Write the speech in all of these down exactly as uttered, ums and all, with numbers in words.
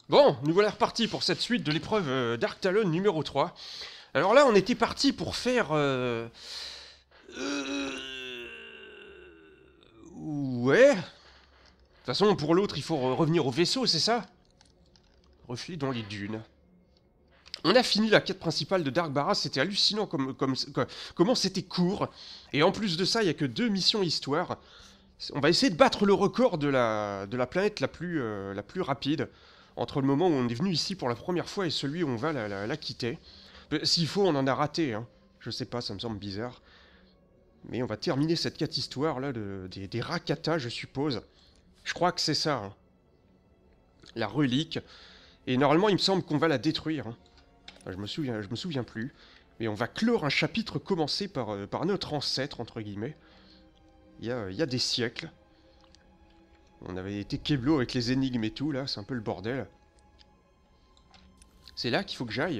Bon, nous voilà repartis pour cette suite de l'épreuve euh, Dark Talon numéro trois. Alors là, on était parti pour faire... Euh... Euh... Ouais. De toute façon, pour l'autre, il faut re- revenir au vaisseau, c'est ça? Reflet dans les dunes. On a fini la quête principale de Dark Barras, c'était hallucinant comme, comme, comme- comment c'était court. Et en plus de ça, il n'y a que deux missions histoire. On va essayer de battre le record de la, de la planète la plus, euh, la plus rapide, entre le moment où on est venu ici pour la première fois et celui où on va la, la- la quitter. Euh, S'il faut, on en a raté, hein. Je sais pas, ça me semble bizarre. Mais on va terminer cette quête histoire là, de, des, des Rakata, je suppose. Je crois que c'est ça, hein. La relique. Et normalement, il me semble qu'on va la détruire, hein. Enfin, je me souviens, je me souviens plus. Mais on va clore un chapitre commencé par, euh, par notre ancêtre, entre guillemets. Il y a, il y a des siècles. On avait été Keblo avec les énigmes et tout, là, c'est un peu le bordel. C'est là qu'il faut que j'aille.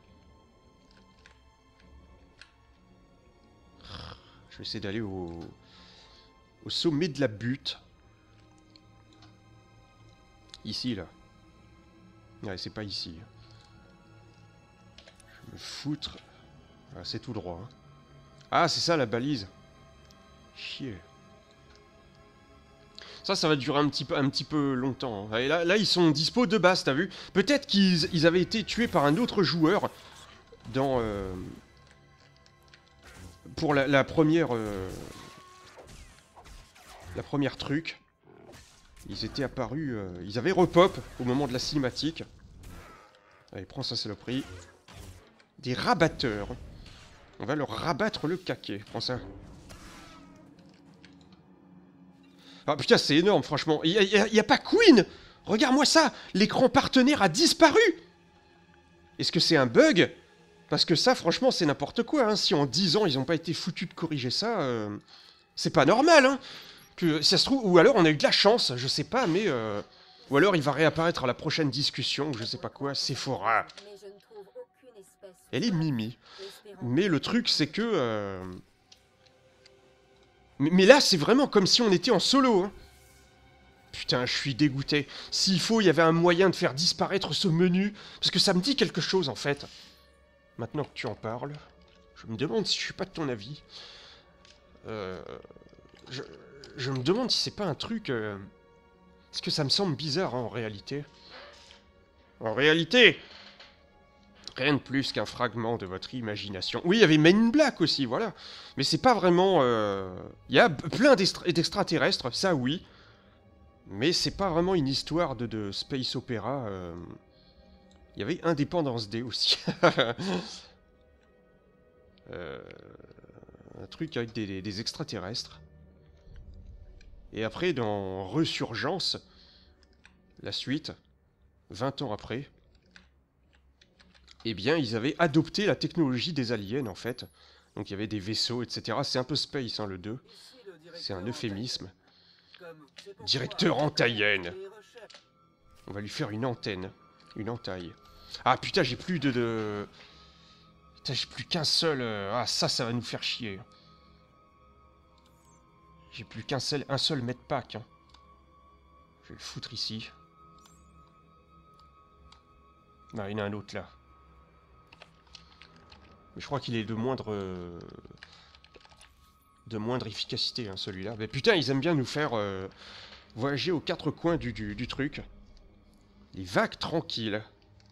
Je vais essayer d'aller au... au sommet de la butte. Ici, là. Ouais, c'est pas ici. Je vais me foutre... Ah, c'est tout droit, hein. Ah, c'est ça, la balise. Chier. Ça, ça va durer un petit peu, un petit peu longtemps, hein. Et là, là, ils sont dispo de base, t'as vu? Peut-être qu'ils ils avaient été tués par un autre joueur dans... Euh, pour la, la première... Euh, la première truc. Ils étaient apparus... Euh, ils avaient repop au moment de la cinématique. Allez, prends ça, saloperie. Des rabatteurs. On va leur rabattre le caquet. Prends ça. Ah putain, c'est énorme, franchement. Il y, y, y a pas Queen. Regarde-moi ça. L'écran partenaire a disparu. Est-ce que c'est un bug? Parce que ça, franchement, c'est n'importe quoi, hein. Si en dix ans, ils n'ont pas été foutus de corriger ça, euh, c'est pas normal, hein. Que, si ça se trouve, ou alors on a eu de la chance, je sais pas, mais... Euh, ou alors il va réapparaître à la prochaine discussion, ou je sais pas quoi, Sephora. Elle est Mimi. Mais le truc, c'est que... Euh... Mais, mais là, c'est vraiment comme si on était en solo, hein. Putain, je suis dégoûté. S'il faut, il y avait un moyen de faire disparaître ce menu, parce que ça me dit quelque chose, en fait. Maintenant que tu en parles, je me demande si je suis pas de ton avis. Euh... Je, je me demande si c'est pas un truc... Euh... Parce que ça me semble bizarre, hein, en réalité. En réalité, rien de plus qu'un fragment de votre imagination. Oui, il y avait Men in Black aussi, voilà. Mais c'est pas vraiment... Euh... Il y a plein d'extraterrestres, ça oui. Mais c'est pas vraiment une histoire de, de space opéra. Euh... Il y avait Indépendance D aussi. euh... Un truc avec des, des, des extraterrestres. Et après, dans Resurgence, la suite, vingt ans après, eh bien, ils avaient adopté la technologie des aliens, en fait. Donc il y avait des vaisseaux, et cetera. C'est un peu space, hein, le deux. C'est un euphémisme. Directeur entaillenne. On va lui faire une antenne. Une entaille. Ah putain, j'ai plus de... de... Putain, j'ai plus qu'un seul... Euh... Ah, ça, ça va nous faire chier. J'ai plus qu'un seul, un seul medpack, hein. Je vais le foutre ici. Non, il y en a un autre là. Mais je crois qu'il est de moindre... Euh... de moindre efficacité, hein, celui-là. Mais putain, ils aiment bien nous faire euh, voyager aux quatre coins du, du, du truc. Les vagues tranquilles.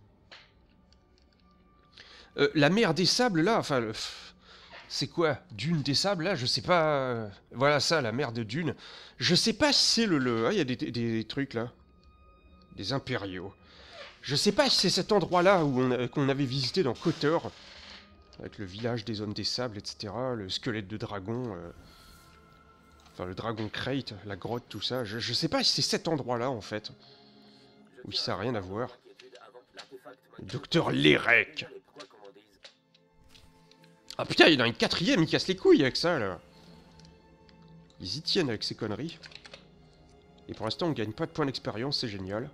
Euh, la mer des sables, là, enfin... Le... C'est quoi? Dune des sables, là? Je sais pas... Voilà ça, la mer de Dune. Je sais pas si c'est le... le... Ah, il y a des, des, des trucs, là. Des impériaux. Je sais pas si c'est cet endroit-là où on qu'on avait visité dans Kotor. Avec le village des hommes des sables, et cetera. Le squelette de dragon. Euh... Enfin, le dragon crate, la grotte, tout ça. Je, je sais pas si c'est cet endroit-là, en fait. Oui, ça n'a rien à voir. Docteur Lérec. Ah putain, il y en a une quatrième, il casse les couilles avec ça, là. Ils y tiennent avec ces conneries. Et pour l'instant, on gagne pas de points d'expérience, c'est génial.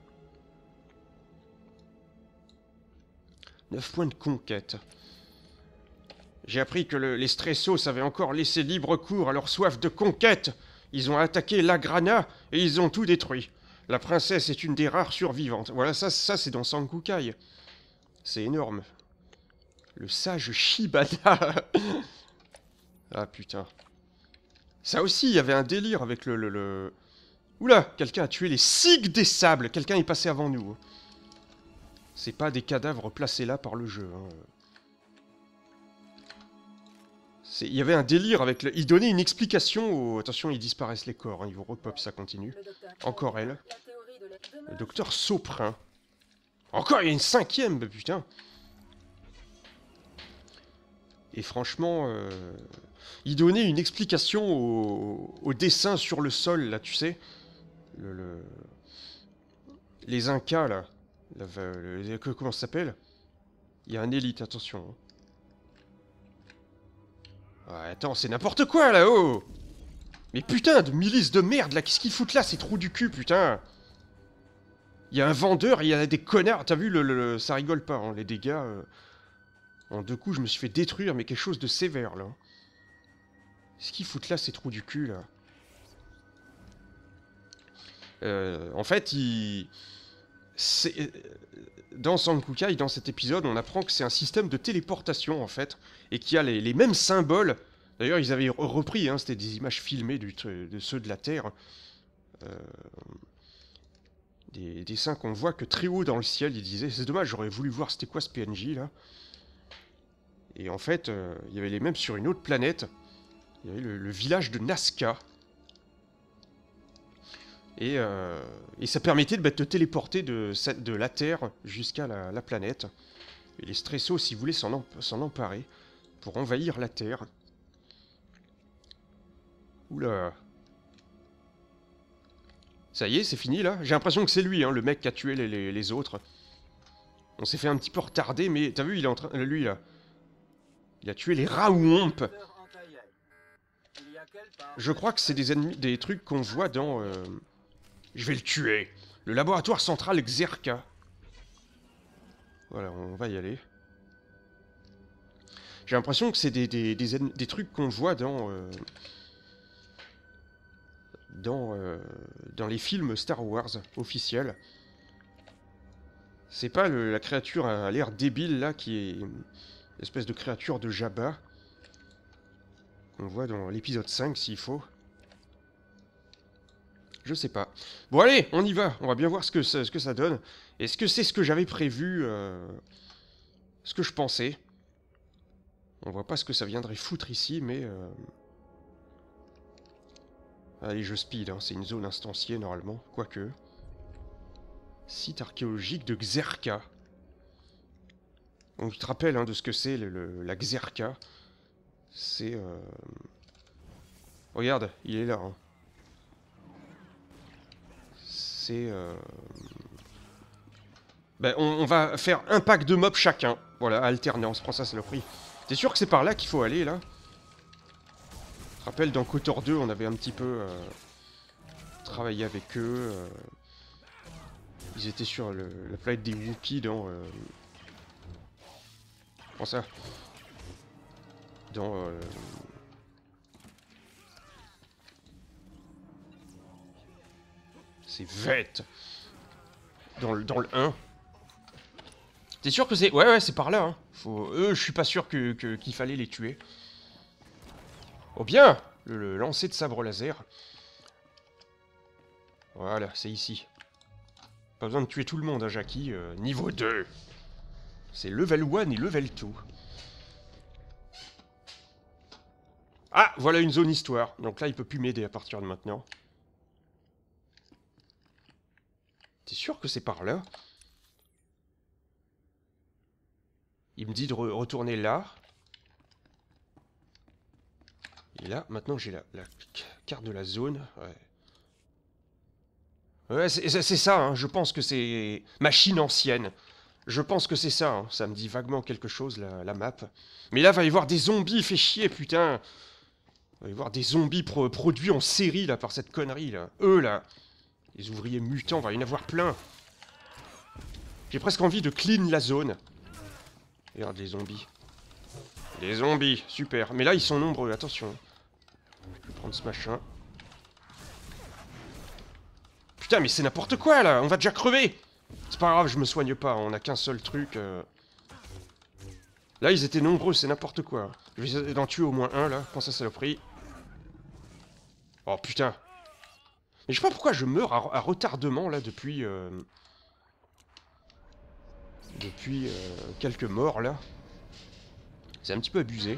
neuf points de conquête. J'ai appris que le, les Stressos avaient encore laissé libre cours à leur soif de conquête. Ils ont attaqué l'Agrana et ils ont tout détruit. La princesse est une des rares survivantes. Voilà, ça, ça c'est dans Sankukai. C'est énorme. Le sage Shibata. Ah putain. Ça aussi, il y avait un délire avec le... le, le... Oula, quelqu'un a tué les cygnes des sables. Quelqu'un est passé avant nous. C'est pas des cadavres placés là par le jeu. Hein. Il y avait un délire avec le... Il donnait une explication au... Attention, ils disparaissent les corps. Hein. Ils vont repop, ça continue. Encore elle. Le docteur Soprin. Encore, il y a une cinquième, putain. Et franchement, euh... il donnait une explication au... au dessin sur le sol, là, tu sais. Le... le... Les Incas, là. La... Le... Comment ça s'appelle? Il y a un élite, attention. Ouais, attends, c'est n'importe quoi, là-haut. Mais putain, de milices de merde, là, qu'est-ce qu'ils foutent là, ces trous du cul, putain. Il y a un vendeur, il y a des connards, t'as vu, le, le, le... ça rigole pas, hein, les dégâts. Euh... En deux coups, je me suis fait détruire, mais quelque chose de sévère, là. Qu'est-ce qu'ils foutent là, ces trous du cul, là? euh, En fait, il... Dans Sankukai, dans cet épisode, on apprend que c'est un système de téléportation, en fait, et qu'il y a les, les mêmes symboles. D'ailleurs, ils avaient repris, hein, c'était des images filmées du, de ceux de la Terre. Euh... Des dessins qu'on voit que très haut dans le ciel, il disait, c'est dommage, j'aurais voulu voir c'était quoi ce P N J, là. Et en fait, euh, il y avait les mêmes sur une autre planète. Il y avait le, le village de Nazca. Et, euh, et ça permettait de, bah, de téléporter de, de la Terre jusqu'à la, la planète. Et les Stressos, s'ils voulaient s'en emp emparer pour envahir la Terre. Oula. Ça y est, c'est fini là. J'ai l'impression que c'est lui, hein, le mec qui a tué les, les, les autres. On s'est fait un petit peu retarder, mais t'as vu, il est en train... Lui là. Il a tué les Raouomp. Je crois que c'est des ennemis, des trucs qu'on voit dans... Euh... Je vais le tuer. Le laboratoire central Xerka. Voilà, on va y aller. J'ai l'impression que c'est des, des, des, des trucs qu'on voit dans... Euh... Dans, euh... dans les films Star Wars officiels. C'est pas le, la créature à l'air débile là qui est... Espèce de créature de Jabba. On voit dans l'épisode cinq s'il faut. Je sais pas. Bon allez, on y va. On va bien voir ce que ça, ce que ça donne. Est-ce que c'est ce que j'avais prévu euh, ce que je pensais. On voit pas ce que ça viendrait foutre ici, mais... Euh... Allez, je speed. Hein. C'est une zone instanciée normalement. Quoique. Site archéologique de Xerka. Donc tu te rappelles hein, de ce que c'est le, le, la Xerka. C'est... Euh... Regarde, il est là. Hein. C'est... Euh... Ben, on, on va faire un pack de mobs chacun. Voilà, alterner, on se prend ça, c'est le prix. T'es sûr que c'est par là qu'il faut aller, là? Je te rappelle, dans KOTOR deux, on avait un petit peu... Euh... travaillé avec eux. Euh... Ils étaient sur le, la planète des Wookiees dans... Euh... Prends ça. Dans... Euh... C'est vête. Dans le, dans le un. T'es sûr que c'est... Ouais, ouais, c'est par là. Hein. Faut... Eux, je suis pas sûr que, que, qu'il fallait les tuer. Oh bien, le, le lancer de sabre laser. Voilà, c'est ici. Pas besoin de tuer tout le monde, hein, Jackie. Euh, niveau deux. C'est level un et level deux. Ah, voilà une zone histoire. Donc là, il peut plus m'aider à partir de maintenant. T'es sûr que c'est par là? Il me dit de re retourner là. Et là, maintenant j'ai la, la carte de la zone. Ouais, ouais c'est ça, hein. Je pense que c'est machine ancienne. Je pense que c'est ça, hein. Ça me dit vaguement quelque chose, la, la map. Mais là, il va y avoir des zombies, fait chier, putain. Il va y avoir des zombies pro produits en série, là, par cette connerie, là. Eux, là. Les ouvriers mutants, il va y en avoir plein. J'ai presque envie de clean la zone. Regarde les zombies. Les zombies, super. Mais là, ils sont nombreux, attention. Je vais prendre ce machin. Putain, mais c'est n'importe quoi, là. On va déjà crever. C'est pas grave, je me soigne pas. On a qu'un seul truc. Euh... Là, ils étaient nombreux, c'est n'importe quoi. Je vais essayer d'en tuer au moins un, là. Prends ça, saloperie. Oh, putain. Mais je sais pas pourquoi je meurs à, à retardement, là, depuis... Euh... Depuis euh, quelques morts, là. C'est un petit peu abusé.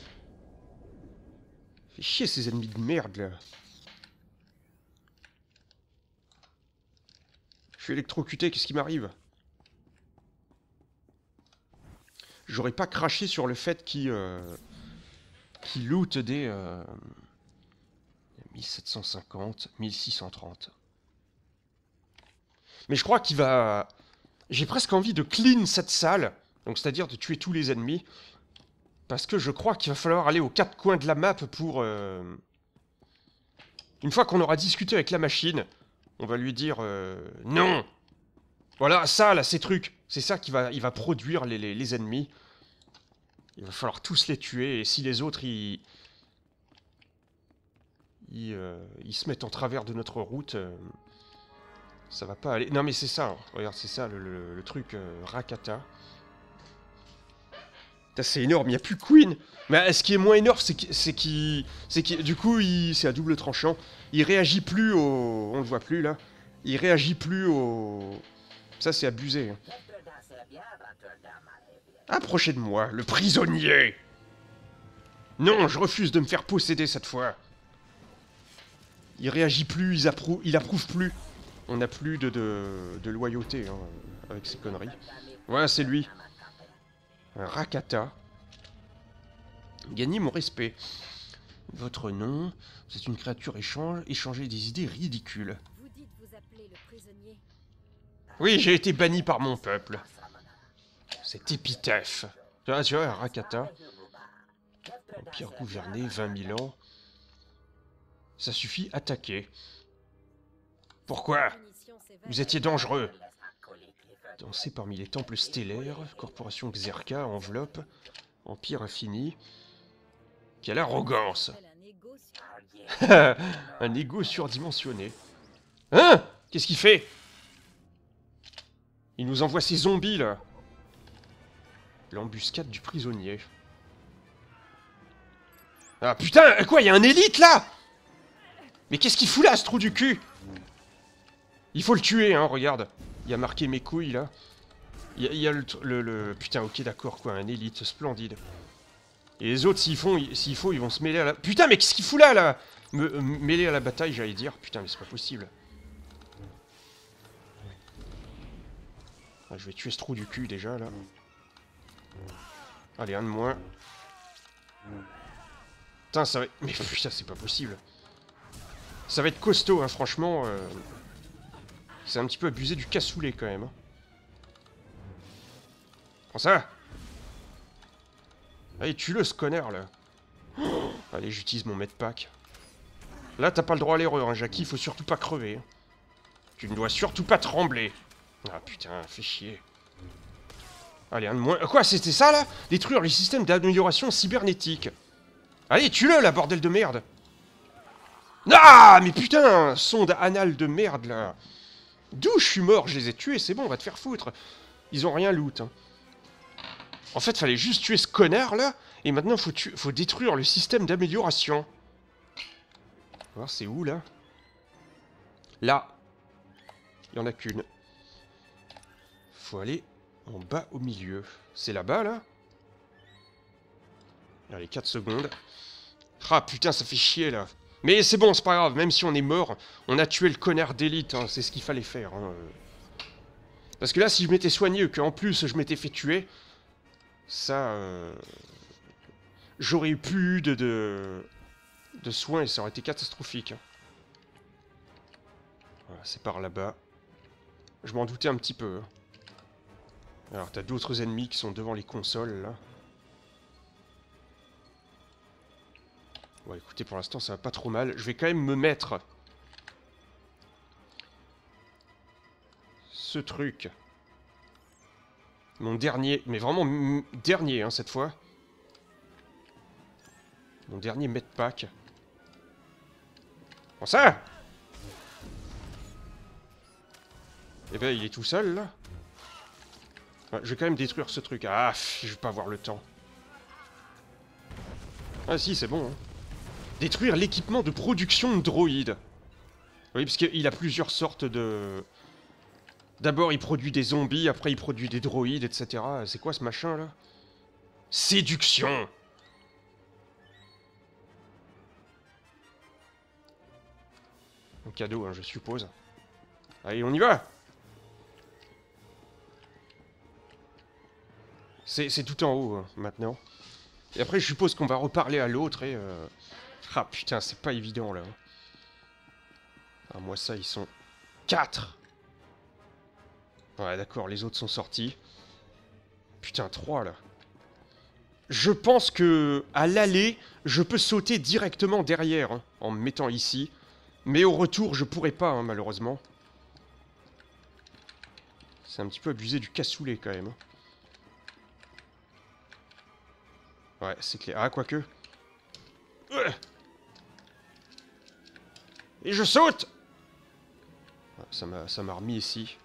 Fait chier, ces ennemis de merde, là. Je suis électrocuté, qu'est-ce qui m'arrive? J'aurais pas craché sur le fait qu'il euh, qu'il loot des... Euh, mille sept cent cinquante, mille six cent trente. Mais je crois qu'il va... J'ai presque envie de clean cette salle. Donc c'est-à-dire de tuer tous les ennemis. Parce que je crois qu'il va falloir aller aux quatre coins de la map pour... Euh... Une fois qu'on aura discuté avec la machine, on va lui dire... Euh, non. Voilà, ça, là, ces trucs. C'est ça qui va, il va produire les, les, les ennemis. Il va falloir tous les tuer. Et si les autres, ils... Ils, euh, ils se mettent en travers de notre route... Euh... Ça va pas aller... Non mais c'est ça, hein. Regarde, c'est ça le, le, le truc euh, Rakata. C'est énorme, il n'y a plus Queen. Mais ce qui est moins énorme, c'est qu'il... C'est qu'il... Du coup, c'est à double tranchant. Il réagit plus au... On le voit plus, là. Il réagit plus au... Ça, c'est abusé. Hein. Approchez de moi, le prisonnier. Non, je refuse de me faire posséder cette fois. Il réagit plus, il approuve, il approuve plus. On n'a plus de, de, de loyauté hein, avec ces conneries. Ouais, c'est lui. Un Rakata. Gagnez mon respect. Votre nom, c'est une créature échange, échanger des idées ridicules. Vous dites vous appelez le prisonnier. Oui, j'ai été banni par mon peuple. Cet épithète. Tu vois, tu vois, un Rakata. Empire gouverné, vingt mille ans. Ça suffit, attaquer. Pourquoi? Vous étiez dangereux. Danser parmi les temples stellaires, corporation Xerka, enveloppe, empire infini. Quelle arrogance. Un ego surdimensionné. Hein? Qu'est-ce qu'il fait? Il nous envoie ces zombies, là. L'embuscade du prisonnier. Ah, putain! Quoi? Il y a un élite, là? Mais qu'est-ce qu'il fout là, ce trou du cul? Il faut le tuer, hein, regarde. Il y a marqué mes couilles, là. Il y a, il y a le, le, le... Putain, ok, d'accord, quoi, un élite splendide. Et les autres, s'ils font, s'il faut, ils vont se mêler à la... Putain, mais qu'est-ce qu'il fout là, là? Me, euh, mêler à la bataille, j'allais dire. Putain, mais c'est pas possible. Ah, je vais tuer ce trou du cul, déjà, là. Allez, un de moins. Putain, ça va... Mais putain, c'est pas possible. Ça va être costaud, hein, franchement... Euh... C'est un petit peu abusé du cassoulet quand même. Prends ça. Allez, tue-le ce connard là. Oh, allez, j'utilise mon medpack. Là, t'as pas le droit à l'erreur, hein, Jackie, faut surtout pas crever. Tu ne dois surtout pas trembler. Ah putain, fais chier. Allez, un de moins. Quoi, c'était ça là? Détruire les systèmes d'amélioration cybernétique. Allez, tue-le la bordel de merde. Ah, mais putain, sonde anale de merde là. D'où je suis mort, je les ai tués, c'est bon, on va te faire foutre. Ils ont rien loot. Hein. En fait, fallait juste tuer ce connard là, et maintenant faut, faut détruire le système d'amélioration. On va voir c'est où là? Là. Il y en a qu'une. Faut aller en bas au milieu. C'est là-bas là? Allez, quatre secondes. Ah putain, ça fait chier là. Mais c'est bon, c'est pas grave, même si on est mort, on a tué le connard d'élite, hein, c'est ce qu'il fallait faire. Hein. Parce que là, si je m'étais soigné, qu'en plus je m'étais fait tuer, ça... Euh... J'aurais eu plus de, de... de soins et ça aurait été catastrophique. Hein. Voilà, c'est par là-bas. Je m'en doutais un petit peu. Hein. Alors, t'as d'autres ennemis qui sont devant les consoles, là. Bon, écoutez, pour l'instant, ça va pas trop mal. Je vais quand même me mettre... Ce truc. Mon dernier... Mais vraiment, dernier, hein, cette fois. Mon dernier medpack. Prends ça! Eh ben, il est tout seul, là. Ouais, je vais quand même détruire ce truc. Ah, je vais pas avoir le temps. Ah si, c'est bon. Hein. Détruire l'équipement de production de droïdes. Oui, parce qu'il a plusieurs sortes de... D'abord, il produit des zombies, après il produit des droïdes, et cetera. C'est quoi ce machin, là? Séduction! Un cadeau, hein, je suppose. Allez, on y va! C'est tout en haut, hein, maintenant. Et après, je suppose qu'on va reparler à l'autre et... Euh... Ah, putain, c'est pas évident, là. Ah, moi, ça, ils sont... quatre. Ouais, d'accord, les autres sont sortis. Putain, trois, là. Je pense que, à l'aller, je peux sauter directement derrière, hein, en me mettant ici. Mais au retour, je pourrais pas, hein, malheureusement. C'est un petit peu abusé du cassoulet, quand même. Ouais, c'est clair. Ah, quoique. Et je saute! Ouais, ça m'a ça m'a remis ici.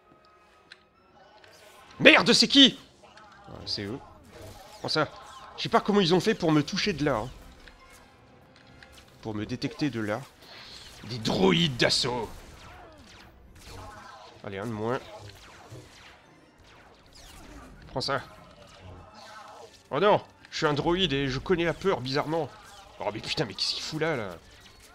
Merde, c'est qui? Ouais, c'est eux. Comment ça? Je sais pas comment ils ont fait pour me toucher de là. Hein. Pour me détecter de là. Des droïdes d'assaut. Allez, un de moins. Prends ça. Oh non! Je suis un droïde et je connais la peur, bizarrement. Oh mais putain, mais qu'est-ce qu'il fout là, là?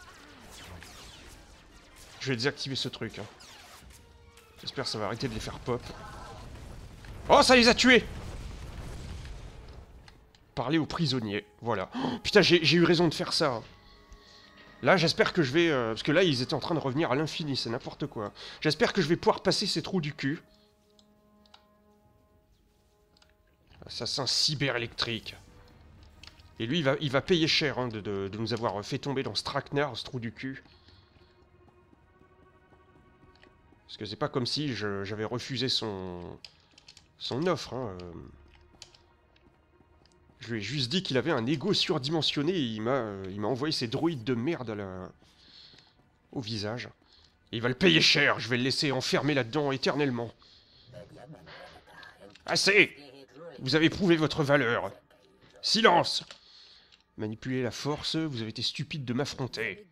Je vais désactiver ce truc. Hein. J'espère que ça va arrêter de les faire pop. Oh, ça les a tués! Parler aux prisonniers, voilà. Oh, putain, j'ai eu raison de faire ça. Là, j'espère que je vais... Euh, parce que là, ils étaient en train de revenir à l'infini, c'est n'importe quoi. J'espère que je vais pouvoir passer ces trous du cul. Assassin cyberélectrique. Et lui, il va, il va payer cher hein, de, de, de nous avoir fait tomber dans ce traquenard, ce trou du cul. Parce que c'est pas comme si j'avais refusé son... son offre, hein. Euh... Je lui ai juste dit qu'il avait un ego surdimensionné et il m'a euh, il m'a envoyé ces droïdes de merde à la... au visage. Et il va le payer cher, je vais le laisser enfermer là-dedans éternellement. Assez! Vous avez prouvé votre valeur. Silence! Manipuler la force, vous avez été stupide de m'affronter.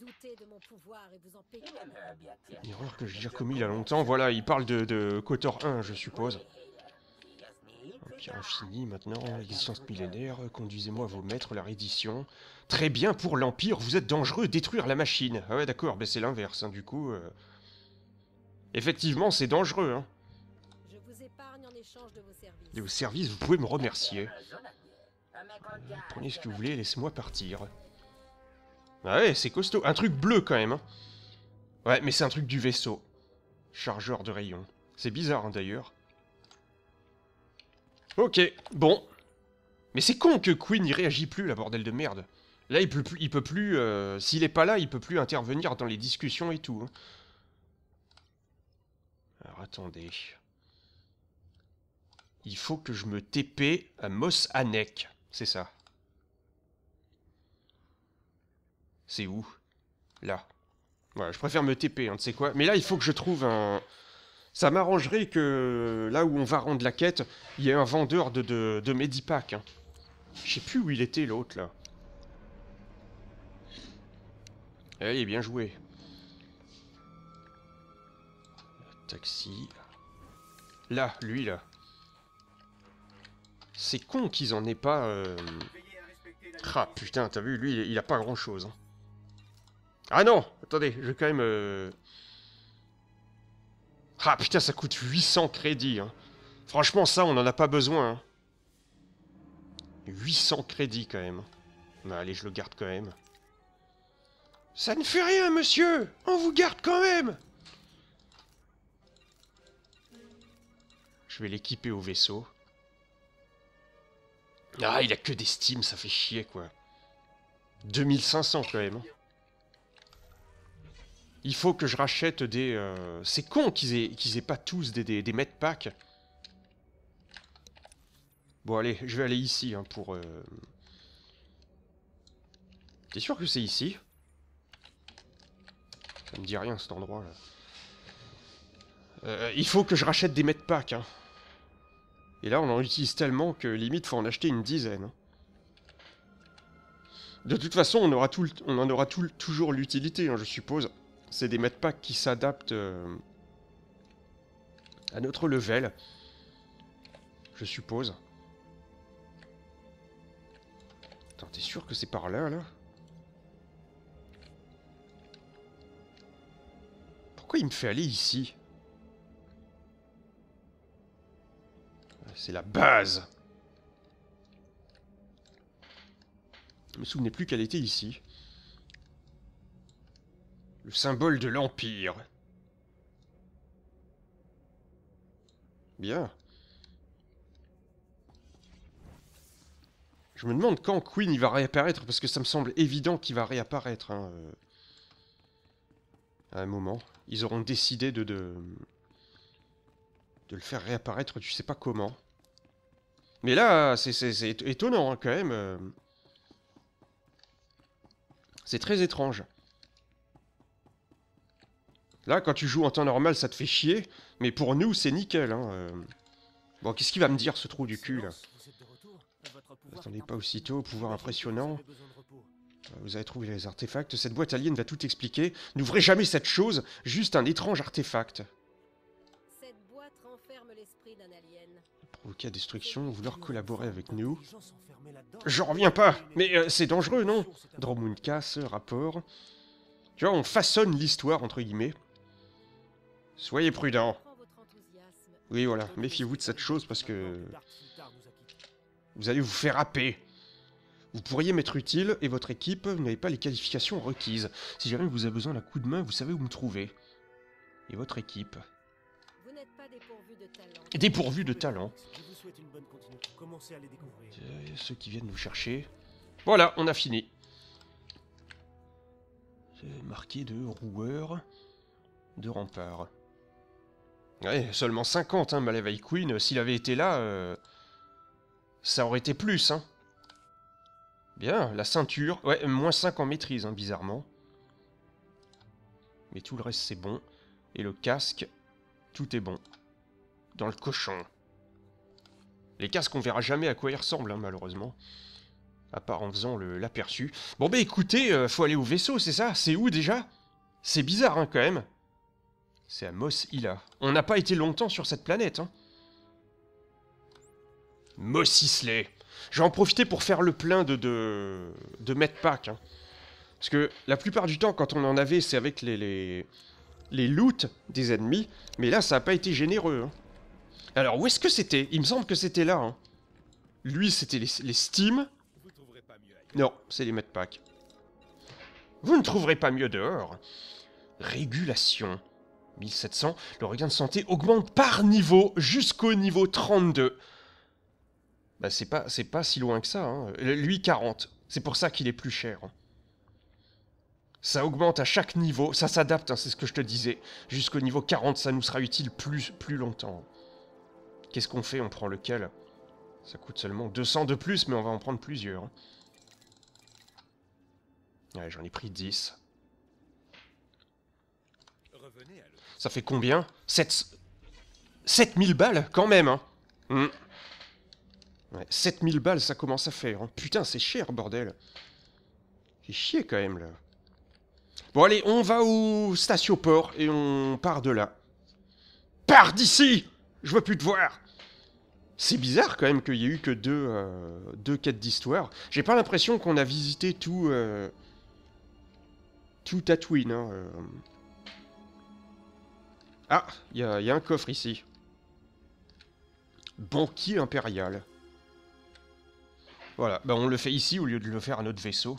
Une erreur que j'ai déjà commis il y a longtemps, voilà, il parle de, de Kotor un, je suppose. Empire infini, maintenant, existence millénaire, conduisez-moi à vos maîtres, la reddition. Très bien, pour l'Empire, vous êtes dangereux, détruire la machine. Ah ouais, d'accord, ben c'est l'inverse, hein, du coup... Euh... Effectivement, c'est dangereux, hein. Je vous épargne en échange de vos services. Et vos services, vous pouvez me remercier. Prenez ce que vous voulez, laissez-moi partir. Ah ouais, c'est costaud. Un truc bleu, quand même, hein. Ouais, mais c'est un truc du vaisseau. Chargeur de rayons. C'est bizarre, hein, d'ailleurs. Ok, bon. Mais c'est con que Queen, il réagit plus, la bordel de merde. Là, il peut plus... Il peut plus euh, S'il est pas là, il peut plus intervenir dans les discussions et tout. Hein. Alors, attendez... Il faut que je me T P à Mos Anek. C'est ça. C'est où? Là. Voilà, je préfère me T P, hein, tu sais quoi. Mais là, il faut que je trouve un... Ça m'arrangerait que là où on va rendre la quête, il y ait un vendeur de, de, de Medipack. Hein. Je sais plus où il était, l'autre, là. Eh, il est bien joué. Taxi. Là, lui, là. C'est con qu'ils en aient pas... Euh... Ah, putain, t'as vu, lui, il a pas grand-chose. Hein. Ah non! Attendez, je vais quand même... Euh... Ah, putain, ça coûte huit cents crédits. Hein. Franchement, ça, on n'en a pas besoin. Hein. huit cents crédits, quand même. Bah, allez, je le garde quand même. Ça ne fait rien, monsieur! On vous garde quand même! Je vais l'équiper au vaisseau. Ah, il a que des Steam, ça fait chier, quoi. deux mille cinq cents, quand même. Il faut que je rachète des... Euh... C'est con qu'ils aient, qu'ils aient pas tous des, des, des medpacks. Bon, allez, je vais aller ici, hein, pour... Euh... T'es sûr que c'est ici? Ça me dit rien, cet endroit-là. Euh, il faut que je rachète des medpacks. Hein. Et là, on en utilise tellement que limite, faut en acheter une dizaine. Hein. De toute façon, on, aura tout le, on en aura tout, toujours l'utilité, hein, je suppose. C'est des medpacks qui s'adaptent euh, à notre level. Je suppose. Attends, t'es sûr que c'est par là, là? Pourquoi il me fait aller ici? C'est la base. Je me souvenais plus qu'elle était ici. Le symbole de l'Empire. Bien. Je me demande quand Queen il va réapparaître, parce que ça me semble évident qu'il va réapparaître. Hein, euh, à un moment. Ils auront décidé de, de... de le faire réapparaître, tu sais pas comment. Mais là, c'est étonnant, hein, quand même. Euh... C'est très étrange. Là, quand tu joues en temps normal, ça te fait chier. Mais pour nous, c'est nickel. Hein. Euh... Bon, qu'est-ce qu'il va me dire, ce trou du cul, là? Attendez pas aussitôt, pouvoir impressionnant. Vous avez trouvé les artefacts. Cette boîte alien va tout expliquer. N'ouvrez jamais cette chose, juste un étrange artefact. Cette boîte renferme l'esprit d'un alien. Provoquer la destruction, vouloir collaborer avec nous. J'en reviens pas. Mais euh, c'est dangereux, non? Dromunkas, rapport. Tu vois, on façonne l'histoire, entre guillemets. Soyez prudents. Oui, voilà. Méfiez-vous de cette chose parce que... vous allez vous faire happer. Vous pourriez m'être utile et votre équipe, vous n'avez pas les qualifications requises. Si jamais vous avez besoin d'un coup de main, vous savez où me trouver. Et votre équipe. Vous n'êtes pas dépourvu de talent. Dépourvu de talent. Je vous souhaite une bonne continuité. Commencez à les découvrir. Euh, ceux qui viennent nous chercher. Voilà, on a fini. C'est marqué de roueur de rempart. Ouais, seulement cinquante, hein, Malavai Queen. S'il avait été là, euh, ça aurait été plus, hein. Bien, la ceinture. Ouais, moins cinq en maîtrise, hein, bizarrement. Mais tout le reste, c'est bon. Et le casque, tout est bon. Dans le cochon. Les casques, on verra jamais à quoi ils ressemblent, hein, malheureusement. À part en faisant l'aperçu. Bon, bah écoutez, euh, faut aller au vaisseau, c'est ça? C'est où, déjà? C'est bizarre, hein, quand même. C'est à Mos Ila. On n'a pas été longtemps sur cette planète, hein. Mos Eisley. Je vais en profiter pour faire le plein de, de, de medpacks. Hein. Parce que la plupart du temps, quand on en avait, c'est avec les, les, les loots des ennemis. Mais là, ça n'a pas été généreux. Hein. Alors, où est-ce que c'était? Il me semble que c'était là. Hein. Lui, c'était les, les Steam. Non, c'est les medpacks. Vous ne trouverez pas mieux dehors. Régulation. mille sept cents. Le regain de santé augmente par niveau jusqu'au niveau trente-deux. Bah c'est pas, c'est pas si loin que ça. Hein. Lui, quarante. C'est pour ça qu'il est plus cher. Hein. Ça augmente à chaque niveau. Ça s'adapte, hein, c'est ce que je te disais. Jusqu'au niveau quarante, ça nous sera utile plus, plus longtemps. Qu'est-ce qu'on fait? On prend lequel? Ça coûte seulement deux cents de plus, mais on va en prendre plusieurs. Hein. Ouais, j'en ai pris dix. Ça fait combien? sept mille balles, quand même, hein. Mm. Ouais, sept mille balles, ça commence à faire. Hein. Putain, c'est cher, bordel. C'est chier, quand même, là. Bon, allez, on va au statioport et on part de là. Pars d'ici! Je veux plus te voir! C'est bizarre, quand même, qu'il y ait eu que deux, euh, deux quêtes d'histoire. J'ai pas l'impression qu'on a visité tout... Euh, tout Tatooine, hein. Euh... Ah, il y, y a un coffre ici. Banquier impérial. Voilà, bah on le fait ici au lieu de le faire à notre vaisseau.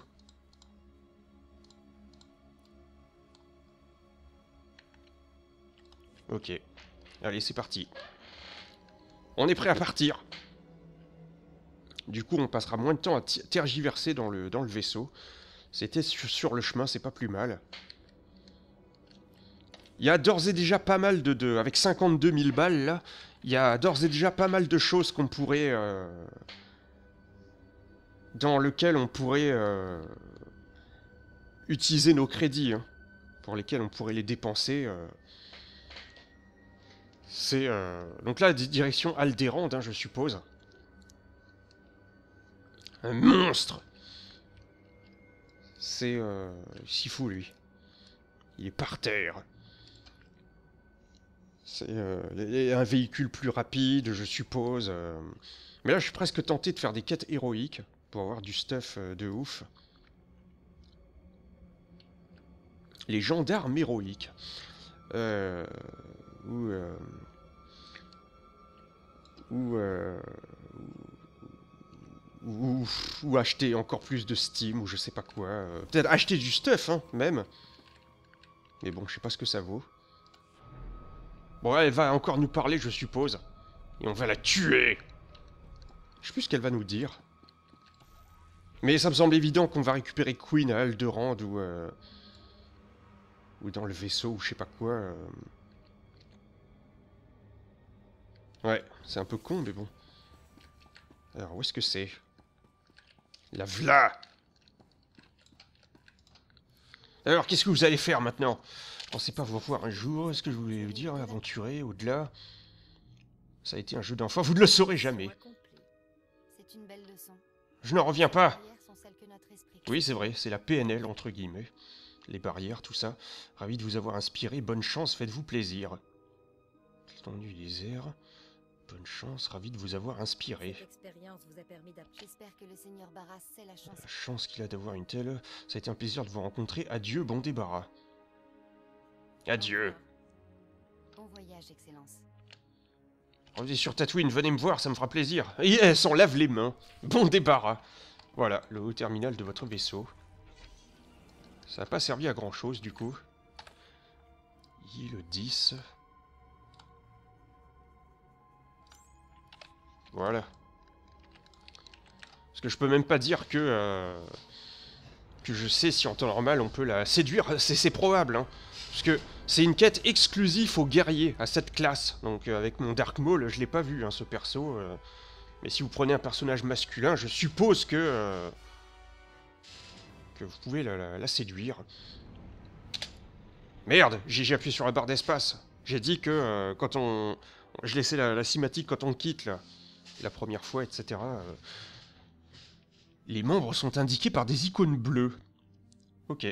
Ok. Allez, c'est parti. On est prêt à partir. Du coup, on passera moins de temps à tergiverser dans le, dans le vaisseau. C'était sur, sur le chemin, c'est pas plus mal. Il y a d'ores et déjà pas mal de... de avec cinquante-deux mille balles, là, il y a d'ores et déjà pas mal de choses qu'on pourrait... Euh, dans lesquelles on pourrait... Euh, utiliser nos crédits. Hein, pour lesquels on pourrait les dépenser. Euh, C'est... Euh... Donc là, direction Aldérande, hein, je suppose. Un monstre. C'est... Euh... Sifu, lui. Il est par terre. C'est euh, un véhicule plus rapide, je suppose. Euh... Mais là, je suis presque tenté de faire des quêtes héroïques pour avoir du stuff euh, de ouf. Les gendarmes héroïques. Euh... Ou... Euh... Ou, euh... ou... Ou acheter encore plus de Steam, ou je sais pas quoi. Euh... Peut-être acheter du stuff, hein, même. Mais bon, je sais pas ce que ça vaut. Bon, elle va encore nous parler, je suppose. Et on va la tuer. Je sais plus ce qu'elle va nous dire. Mais ça me semble évident qu'on va récupérer Queen à Aldérande ou... Euh... Ou dans le vaisseau, ou je sais pas quoi. Euh... Ouais, c'est un peu con, mais bon. Alors, où est-ce que c'est? La v'là! Alors, qu'est-ce que vous allez faire maintenant? Je pensais pas vous revoir un jour, est-ce que je voulais vous dire, aventurer, au-delà? Ça a été un jeu d'enfant, vous ne le saurez jamais. C'est une belle leçon. Je n'en reviens pas. Oui, c'est vrai, c'est la P N L, entre guillemets. Les barrières, tout ça. Ravi de vous avoir inspiré, bonne chance, faites-vous plaisir. L'étendue des airs. Bonne chance, ravi de vous avoir inspiré. Cette expérience vous a permis d'apprendre. J'espère que le seigneur Barras sait la chance. La chance qu'il a d'avoir une telle... Ça a été un plaisir de vous rencontrer. Adieu, bon débarras. Adieu. Bon voyage, Excellence. Revenez sur Tatooine, venez me voir, ça me fera plaisir. Et elle s'en lave les mains. Bon débarras. Voilà, le haut terminal de votre vaisseau. Ça n'a pas servi à grand chose, du coup. Île dix. Voilà. Parce que je peux même pas dire que... Euh, que je sais si en temps normal on peut la séduire. C'est probable, hein. Parce que c'est une quête exclusive aux guerriers, à cette classe. Donc euh, avec mon Dark Maul, je l'ai pas vu, hein, ce perso. Euh, mais si vous prenez un personnage masculin, je suppose que... Euh, que vous pouvez la, la, la séduire. Merde, j'ai appuyé sur la barre d'espace. J'ai dit que euh, quand on... Je laissais la, la cinématique quand on quitte, là. La première fois, et cetera. Euh, les membres sont indiqués par des icônes bleues. Ok.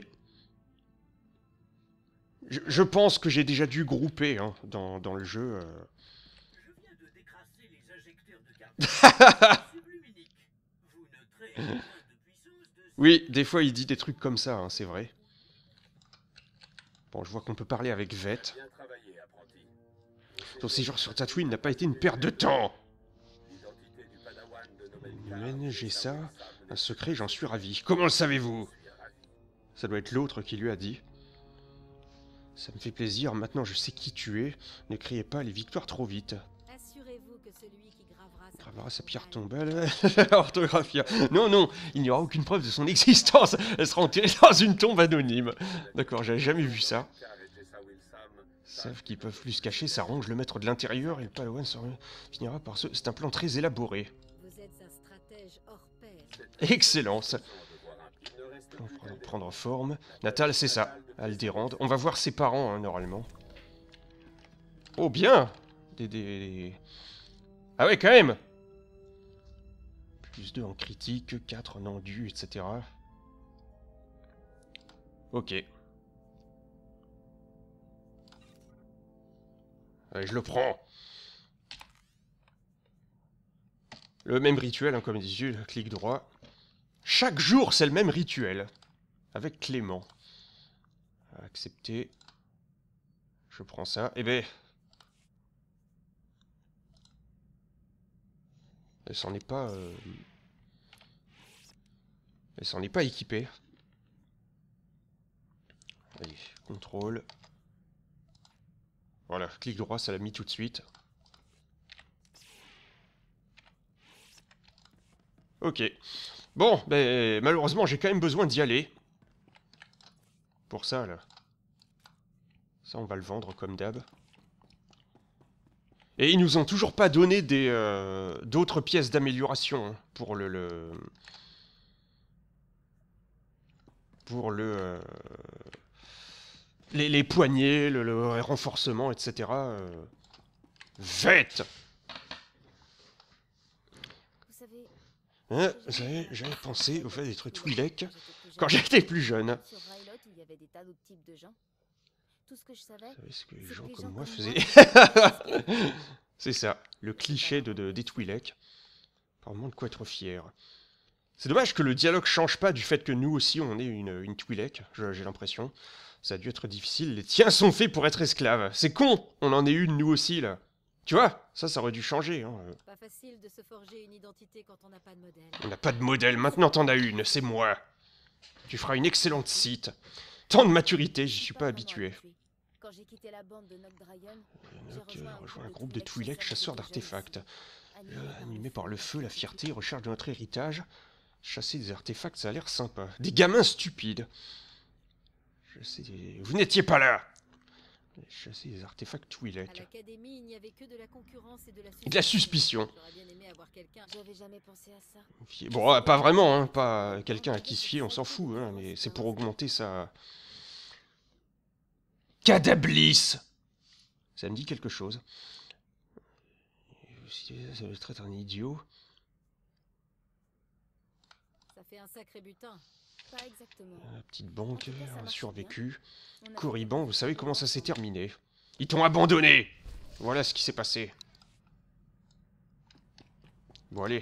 Je, je pense que j'ai déjà dû grouper hein, dans, dans le jeu. Euh... Je viens de décrasser les injecteurs de carbone subluminique. Vous noterez un gain de puissance de... Oui, des fois il dit des trucs comme ça, hein, c'est vrai. Bon, je vois qu'on peut parler avec Vette. Bien travaillé, apprenti. Ton séjour sur Tatooine n'a pas été une perte de temps. L'identité du padawan de Humaine, j'ai ça. Un secret, j'en suis ravi. Comment le savez-vous? Ça doit être l'autre qui lui a dit. Ça me fait plaisir, maintenant je sais qui tu es. Ne criez pas les victoires trop vite. Assurez-vous que celui qui gravera sa, Gravera sa pierre tombale. Orthographie. Non, non, il n'y aura aucune preuve de son existence. Elle sera enterrée dans une tombe anonyme. D'accord, j'avais jamais vu ça. Savent qu'ils peuvent plus se cacher, ça ronge le maître de l'intérieur et le padawan finira par ce... C'est un plan très élaboré. Vous êtes un stratège hors pair. Excellence. Plan prendre, prendre forme. Natal, c'est ça. Aldérande. On va voir ses parents, hein, normalement. Oh, bien. Des, des... Ah ouais, quand même. Plus deux en critique, quatre en endu, et cetera. Ok. Allez, je le prends. Le même rituel, hein, comme dit, clic droit. Chaque jour, c'est le même rituel. Avec Clément. Accepter. Je prends ça. Eh ben... Elle s'en est pas... Euh... Elle s'en est pas équipée. Allez, contrôle. Voilà, clic droit, ça l'a mis tout de suite. Ok. Bon, ben malheureusement, j'ai quand même besoin d'y aller. Pour ça, là. Ça, on va le vendre comme d'hab. Et ils nous ont toujours pas donné des euh, d'autres pièces d'amélioration hein, pour le, le... Pour le... Euh, les, les poignées, le, le renforcement, et cetera. Euh, Vête. Vous savez, Hein, j'avais j'avais pensé au fait d'être Twi'lek quand j'étais plus jeune. sur Rylot où il y avait des tas d'autres types de gens. Tout ce que je savais, Vous savez ce que les c'est gens que les comme gens moi comme faisaient. C'est ça, le cliché de, de, des Twi'lek. Apparemment de quoi être fier. C'est dommage que le dialogue change pas du fait que nous aussi on est une, une Twi'lek, j'ai l'impression. Ça a dû être difficile, les tiens sont faits pour être esclaves. C'est con, on en est une nous aussi là. Tu vois, ça, ça aurait dû changer. Hein. Pas facile de se forger une identité quand on n'a pas de modèle. On n'a pas de modèle, maintenant t'en as une, c'est moi. Tu feras une excellente site. Tant de maturité, j'y suis pas habitué. Quand j'ai quitté la bande de Nogdrayon, Donc, euh, rejoint un groupe de Twi'lek chasseurs d'artefacts. Euh, animé par le feu, la fierté, recherche de notre héritage. Chasser des artefacts, ça a l'air sympa. Des gamins stupides. Chasser des... Vous n'étiez pas là. Chasser des artefacts À Twi'lek. l'académie, il n'y avait que de la concurrence et de la suspicion. Et de la suspicion. J'aurais bien aimé avoir quelqu'un. j'avais jamais pensé à ça. Fier- Bon, euh, pas vraiment, hein, pas quelqu'un à qui se fier, on s'en fout, hein, mais c'est pour augmenter sa... Cadablis. Ça me dit quelque chose. Si ça me traite un idiot. Ça fait un sacré butin. Pas exactement. La petite banque En tout cas, ça a marche survécu. On a Corriban, fait vous savez comment ça s'est ensemble. terminé. Ils t'ont abandonné. Voilà ce qui s'est passé. Bon, allez.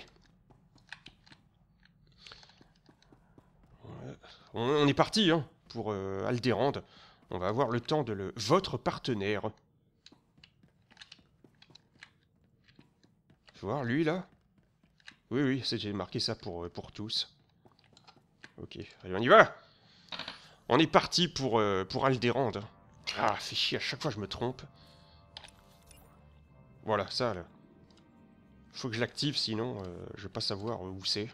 Ouais. On, on est parti, hein, pour euh, Alderaan. On va avoir le temps de le... Votre partenaire. Faut voir, lui, là. Oui, oui, c'est- j'ai marqué ça pour, euh, pour tous. Ok, allez, on y va. On est parti pour, euh, pour Alderaan. Ah, fait chier, à chaque fois je me trompe. Voilà, ça, là. Faut que je l'active, sinon euh, je vais pas savoir où c'est.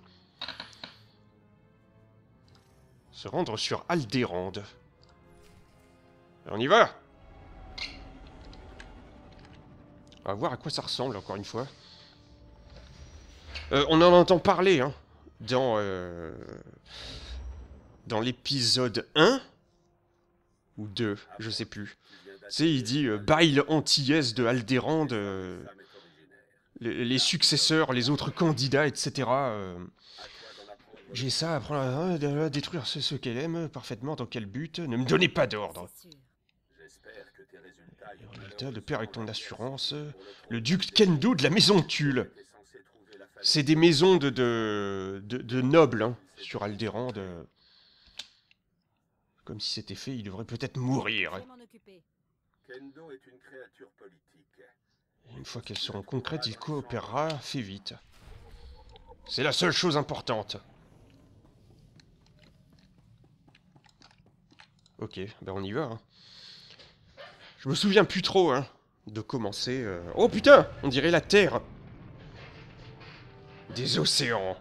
Se rendre sur Alderaan. On y va. On va voir à quoi ça ressemble, encore une fois. Euh, on en entend parler, hein, dans, euh, dans l'épisode un ou deux, je sais plus. Tu sais, il dit euh, Bail antillaise de Alderaan, euh, les, les successeurs, les autres candidats, et cetera. euh, J'ai ça à apprendre à, à détruire ce, ce qu'elle aime parfaitement. Dans quel but? Ne me donnez pas d'ordre. C'est sûr. J'espère que tes résultats Les résultats de pair avec ton assurance. Le duc Kendo de la maison Tulle. C'est des maisons de, de, de, de nobles, hein, sur Alderaan. de- Comme si c'était fait, il devrait peut-être mourir. Je vais m'en occuper. Kendo est une créature politique. Une fois qu'elles seront concrètes, il coopérera. Fais vite. C'est la seule chose importante. Ok, ben on y va. Hein. Je me souviens plus trop, hein, de commencer... euh, Oh putain, on dirait la Terre. Des océans.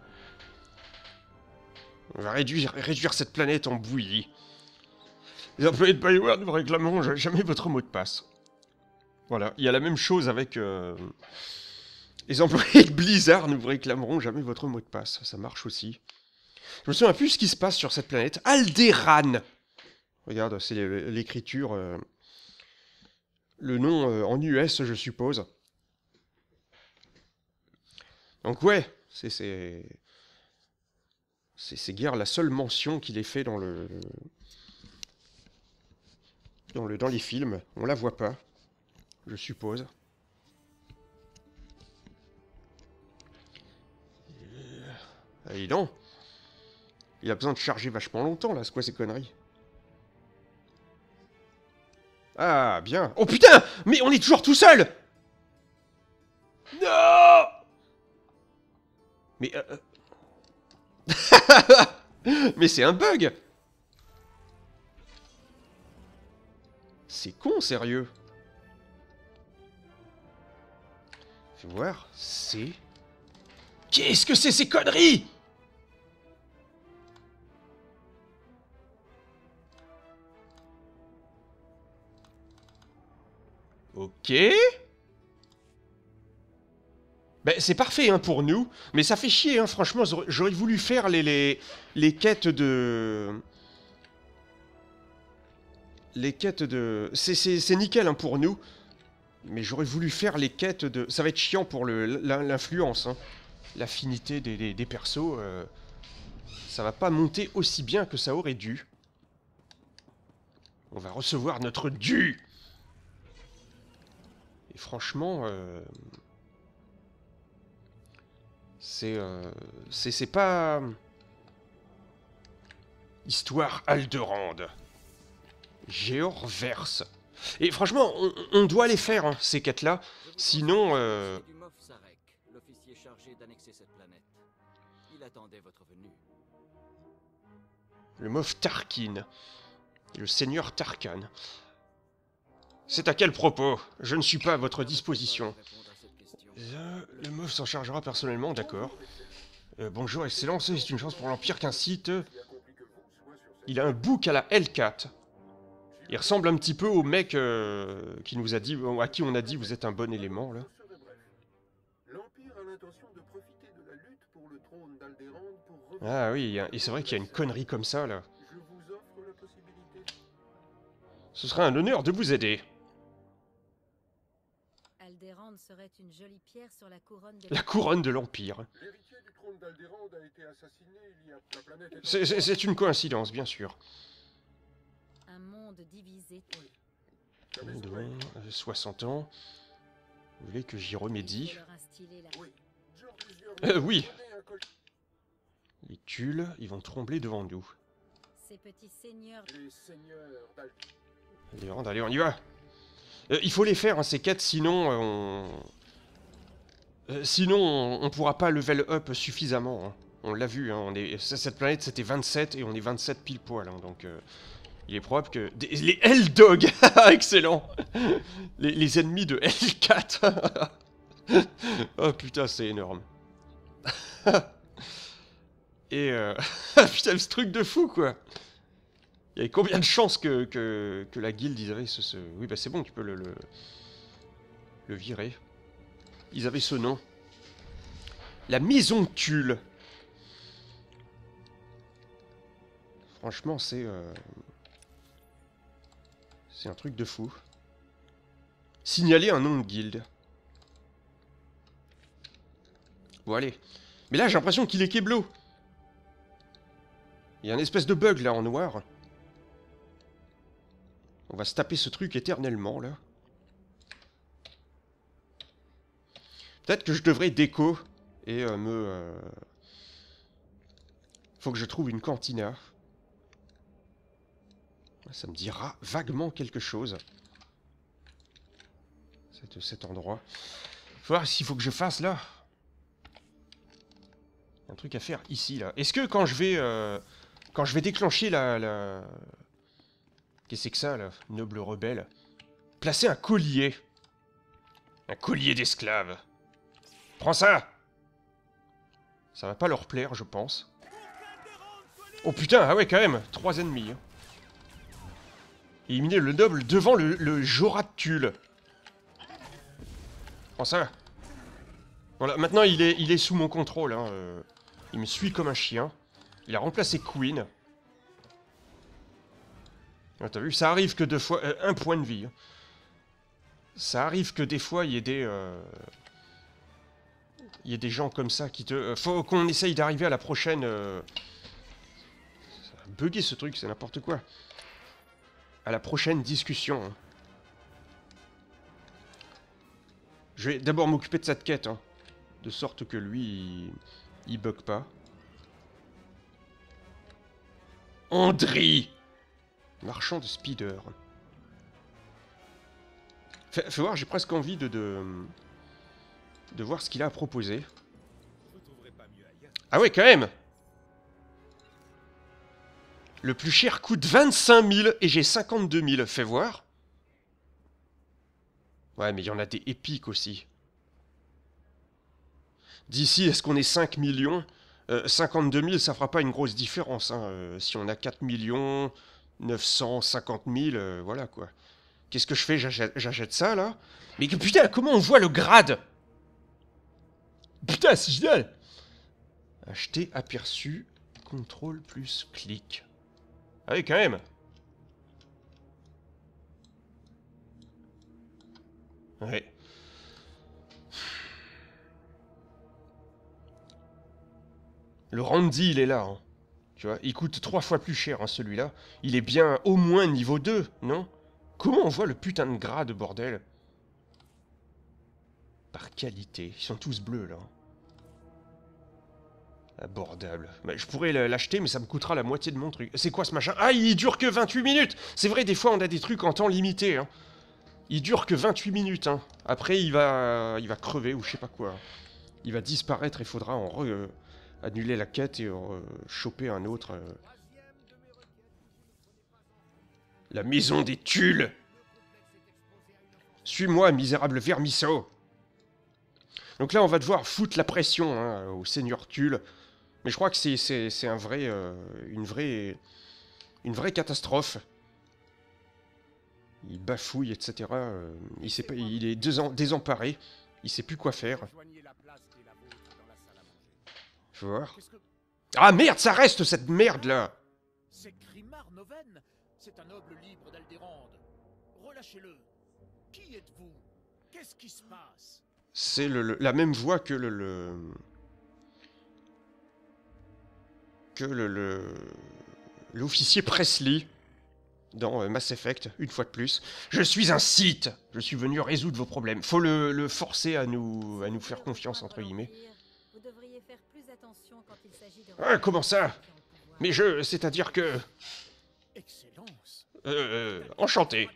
On va réduire, réduire cette planète en bouillie. Les employés de Bioware ne vous réclameront ja- jamais votre mot de passe. Voilà, il y a la même chose avec... euh, Les employés de Blizzard ne vous réclameront jamais votre mot de passe. Ça marche aussi. Je me souviens plus ce qui se passe sur cette planète. Alderaan. Regarde, c'est l'é- l'écriture... euh, Le nom euh, en U S, je suppose. Donc ouais, c'est... C'est c'est c'est guère la seule mention qu'il ait fait dans le... Dans, le, dans les films. On la voit pas, je suppose. Euh, Allez, non. Il a besoin de charger vachement longtemps, là. C'est quoi ces conneries? Ah, bien. Oh putain! Mais on est toujours tout seul! Non! Mais... euh, euh, Mais c'est un bug! C'est con, sérieux. Fais voir, c'est... Qu'est-ce que c'est ces conneries? Ok. Ben, c'est parfait hein, pour nous, mais ça fait chier, hein, franchement, j'aurais- j'aurais voulu faire les, les, les quêtes de... Les quêtes de... C'est c'est- c'est nickel hein, pour nous, Mais j'aurais voulu faire les quêtes de... Ça va être chiant pour le l'influence, hein. L'affinité des, des, des persos. Euh... Ça va pas monter aussi bien que ça aurait dû. On va recevoir notre dû. Et franchement... Euh... C'est... Euh... C'est pas... Histoire Aldorand. Géorverse. Et franchement, on, on doit les faire, hein, ces quêtes-là. Sinon, euh... du Moff Sarek, l'officier chargé d'annexer cette planète. Il attendait votre venue. Le Moff Tarkin. Et le seigneur Tarkan. C'est à quel propos? Je ne suis pas à votre disposition. Euh, le Moff s'en chargera personnellement, d'accord. Euh, bonjour, Excellence, c'est une chance pour l'Empire qu'un site... Il a un bouc à la Hellcat. Il ressemble un petit peu au mec euh, qui nous a dit, à qui on a dit vous êtes un bon élément là. Ah oui, et c'est vrai qu'il y a une connerie comme ça là. Ce sera un honneur de vous aider. Aldérand serait une jolie pierre sur la couronne de La couronne de l'Empire. C'est une coïncidence, bien sûr. Un monde divisé. soixante ans. Vous voulez que j'y remédie? Leur instiller la... Euh, oui. Les tulles, ils vont trembler devant nous. Ces petits seigneurs... Allez, rentre, allez, on y va. Euh, il faut les faire, hein, ces quêtes, sinon euh, on... Euh, sinon on, on pourra pas level up suffisamment. Hein. On l'a vu, hein, on est... cette planète c'était vingt-sept et on est vingt-sept pile poil. Hein, donc euh, il est probable que... Des... Les Helldogs. Excellent. les, les ennemis de Hellcat. Oh putain, c'est énorme. Et euh... putain, ce truc de fou quoi. Il y avait combien de chances que, que, que la guilde, ils avaient ce... ce... Oui, bah c'est bon, tu peux le, le... le virer. Ils avaient ce nom. La Maison Tulle. Franchement, c'est... Euh... C'est un truc de fou. Signaler un nom de guilde. Bon, allez. Mais là, j'ai l'impression qu'il est Keblo. Il y a un espèce de bug, là, en noir. On va se taper ce truc éternellement, là. Peut-être que je devrais déco et euh, me... Euh... Faut que je trouve une cantina. Ça me dira vaguement quelque chose. Cet, cet endroit. Faut voir s'il faut que je fasse, là. Un truc à faire ici, là. Est-ce que quand je vais... Euh... Quand je vais déclencher la... la... Qu'est-ce que c'est que ça, là? Noble rebelle. Placer un collier. Un collier d'esclaves. Prends ça! Ça va pas leur plaire, je pense. Oh putain, ah ouais, quand même. Trois ennemis. Hein. Éliminer le noble devant le, le Jorah de Tulle. Prends ça. Voilà, maintenant il est, il est sous mon contrôle. Hein. Euh, il me suit comme un chien. Il a remplacé Queen. Ah, t'as vu, ça arrive que deux fois... Euh, un point de vie. Hein. Ça arrive que des fois, il y ait des... Euh, il y ait des gens comme ça qui te... Euh, faut qu'on essaye d'arriver à la prochaine... Euh, ça a bugué ce truc, c'est n'importe quoi. À la prochaine discussion. Hein. Je vais d'abord m'occuper de cette quête. Hein, de sorte que lui, il, il bug pas. Andri! Marchand de speeder. Fais, fais voir, j'ai presque envie de, de, de voir ce qu'il a à proposer. Ah ouais, quand même! Le plus cher coûte vingt-cinq mille et j'ai cinquante-deux mille. Fais voir. Ouais, mais il y en a des épiques aussi. D'ici, est-ce qu'on est cinq millions? euh, cinquante-deux mille, ça fera pas une grosse différence. Hein. Euh, si on a quatre millions... neuf cent cinquante mille, euh, voilà quoi. Qu'est-ce que je fais? J'achète ça là? Mais que, putain, comment on voit le grade? Putain, c'est génial! Acheter aperçu, contrôle plus clic. Ah oui, quand même! Ouais. Le Randy, il est là. Hein. Tu vois, il coûte trois fois plus cher, hein, celui-là. Il est bien au moins niveau deux, non? Comment on voit le putain de grade, bordel? Par qualité. Ils sont tous bleus, là. Abordable. Bah, je pourrais l'acheter, mais ça me coûtera la moitié de mon truc. C'est quoi ce machin? Ah, il dure que vingt-huit minutes! C'est vrai, des fois, on a des trucs en temps limité. Hein. Il dure que vingt-huit minutes. Hein. Après, il va, il va crever ou je sais pas quoi. Il va disparaître, il faudra en re, euh, annuler la quête et euh, choper un autre. Euh... La maison des Tulles! Suis-moi, misérable vermisseau! Donc là, on va devoir foutre la pression hein, au seigneur Tulle. Mais je crois que c'est un vrai, euh, une vraie, une vraie catastrophe. Il bafouille, et cetera. Euh, il, sait pas, il est désemparé. Il sait plus quoi faire. Je vais voir. Ah merde, ça reste cette merde là. C'est Grimard Noven. C'est un noble libre d'Aldérande. Relâchez-le. Qui êtes-vous? Qu'est-ce qui se passe? C'est le, le, la même voix que le... le que le... l'officier Presley dans euh, Mass Effect, une fois de plus. Je suis un Sith. Je suis venu résoudre vos problèmes. Faut le, le forcer à nous, à nous faire confiance, entre guillemets. Vous devriez faire plus attention quand il s'agit de... Ah, comment ça? Mais je... c'est-à-dire que... Excellence. Euh... Enchanté.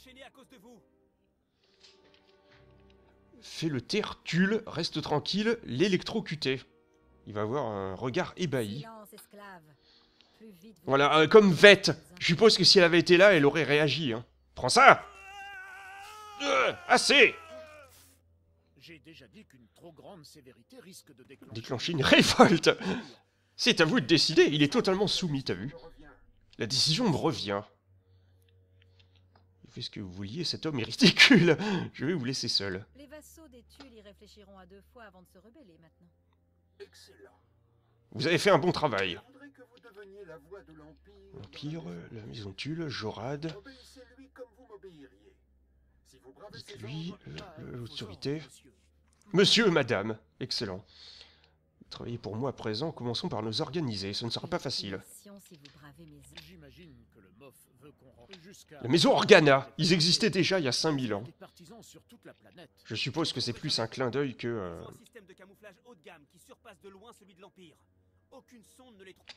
Fais le taire, Tulle, reste tranquille, l'électrocuter. Il va avoir un regard ébahi. Silence, esclave. Plus vite, vous- Voilà, euh, comme Vette. Je suppose que si elle avait été là, elle aurait réagi. Hein. Prends ça! euh, Assez! J'ai déjà dit qu'une trop grande sévérité risque de déclencher, Déclencher une révolte! C'est à vous de décider, il est totalement soumis, t'as vu? La décision me revient. Faites ce que vous vouliez, cet homme est ridicule. Je vais vous laisser seul. Les vassaux des Tulles y réfléchiront à deux fois avant de se rebeller maintenant. Excellent. Vous avez fait un bon travail. Je voudrais que vous deveniez la voix de l'Empire. Empire, la maison Tulle, Jorad. Obéissez-lui comme vous m'obéiriez. Si vous bravez ses Dites-lui, ordres, euh, vos l'autorité. ordres, monsieur. Monsieur, madame. Excellent. Travaillez pour moi à présent, commençons par nous organiser. Ce ne sera pas facile. Mission si vous bravez mes ordres. J'imagine que le Moff veut qu'on rentre jusqu'à... La maison Organa. Ils existaient déjà il y a cinq mille ans. Des partisans sur toute la planète. Je suppose que c'est plus un clin d'œil que... euh, Un système de camouflage haut de gamme qui surpasse de loin celui de l'Empire. Aucune sonde ne les trouve.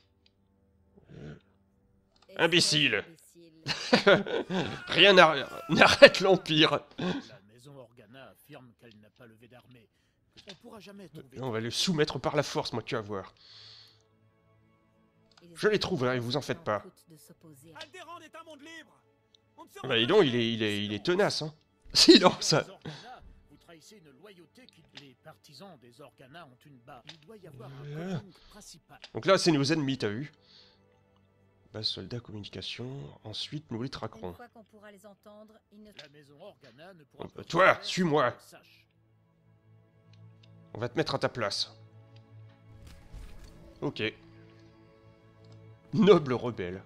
Imbécile. Imbécile. Rien n'arrête l'Empire. La maison Organa affirme qu'elle n'a pas levé d'armée. On pourra jamais trouver... On va le soumettre par la force, moi, tu vas voir. Je les trouverai, vous en faites pas. Aldérande est un monde libre. On ne se Bah dis donc, il est, il est, il est tenace, hein. Silence. Les Organa, vous trahissez une loyauté qui... Les partisans des Organa ont une barre. Il doit y avoir un Euh. coding principal. Donc là, c'est nos ennemis, t'as vu? Base soldat communication. Ensuite, nous les Une traquerons. fois qu'on pourra les entendre, ils ne... La maison Organa ne pourra... Euh, toi, suis-moi. Sache. On va te mettre à ta place. Ok. Noble rebelle.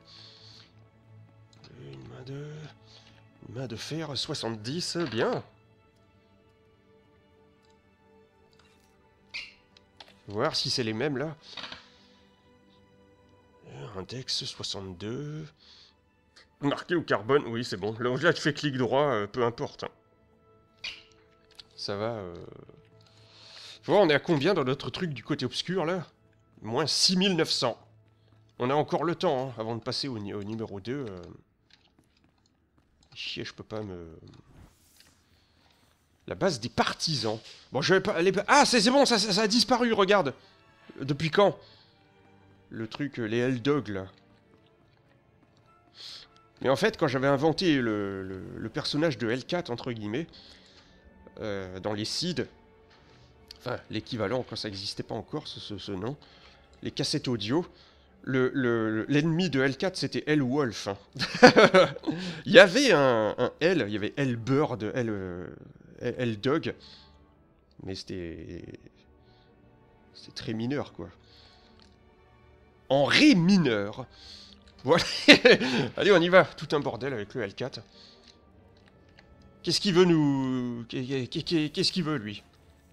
Une main de... Une main de fer, soixante-dix, bien. Voir si c'est les mêmes, là. Index, soixante-deux. Marqué au carbone, oui, c'est bon. Là, là, tu fais clic droit, euh, peu importe. Hein. Ça va... Euh... Tu vois, on est à combien dans notre truc du côté obscur, là? Moins six mille neuf cents. On a encore le temps, hein, avant de passer au, au numéro deux. Euh... Chier, je peux pas me... La base des partisans. Bon, je vais pas... aller... Ah, c'est bon, ça, ça, ça a disparu, regarde. Depuis quand? Le truc, les L-Dog, là. Mais en fait, quand j'avais inventé le, le, le personnage de L quatre, entre guillemets, euh, dans les Seeds, enfin, l'équivalent, quand ça n'existait pas encore, ce, ce, ce nom, les cassettes audio, l'ennemi le, le, de L quatre, c'était L-Wolf. Hein. Il y avait un, un L, il y avait L-Bird, L, euh, L-Dog, mais c'était... C'était très mineur, quoi. En ré mineur. Voilà. Allez, on y va. Tout un bordel avec le L quatre. Qu'est-ce qu'il veut nous... Qu'est-ce qu'il veut, lui?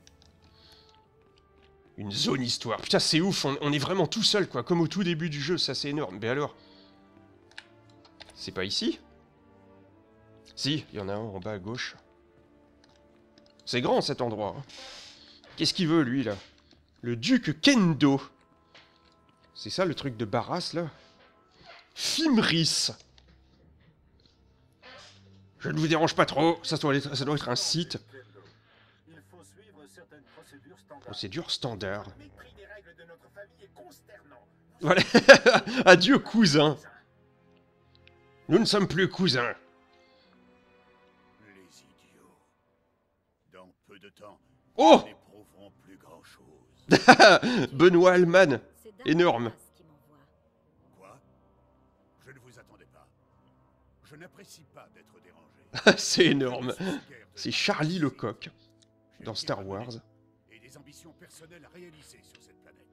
Une zone histoire. Putain, c'est ouf, on, on est vraiment tout seul, quoi. Comme au tout début du jeu, ça c'est énorme. Mais alors... C'est pas ici? Si, il y en a un en bas à gauche. C'est grand, cet endroit. Hein. Qu'est-ce qu'il veut, lui, là? Le duc Kendo. C'est ça, le truc de Barras, là? Fimris. Je ne vous dérange pas trop, ça doit être, ça doit être un site. Procédure standard. Voilà. Adieu, cousin. Nous ne sommes plus cousins. Les idiots. Dans peu de temps, Oh! ils n'éprouveront plus grand-chose. Benoît Alman. C'est Dark Énorme. Barras qui m'envoie. Quoi? Je ne vous attendais pas. Je n'apprécie pas d'être dérangé. C'est énorme. C'est Charlie Lecoq dans Star Wars. Et des ambitions personnelles à réaliser sur cette planète.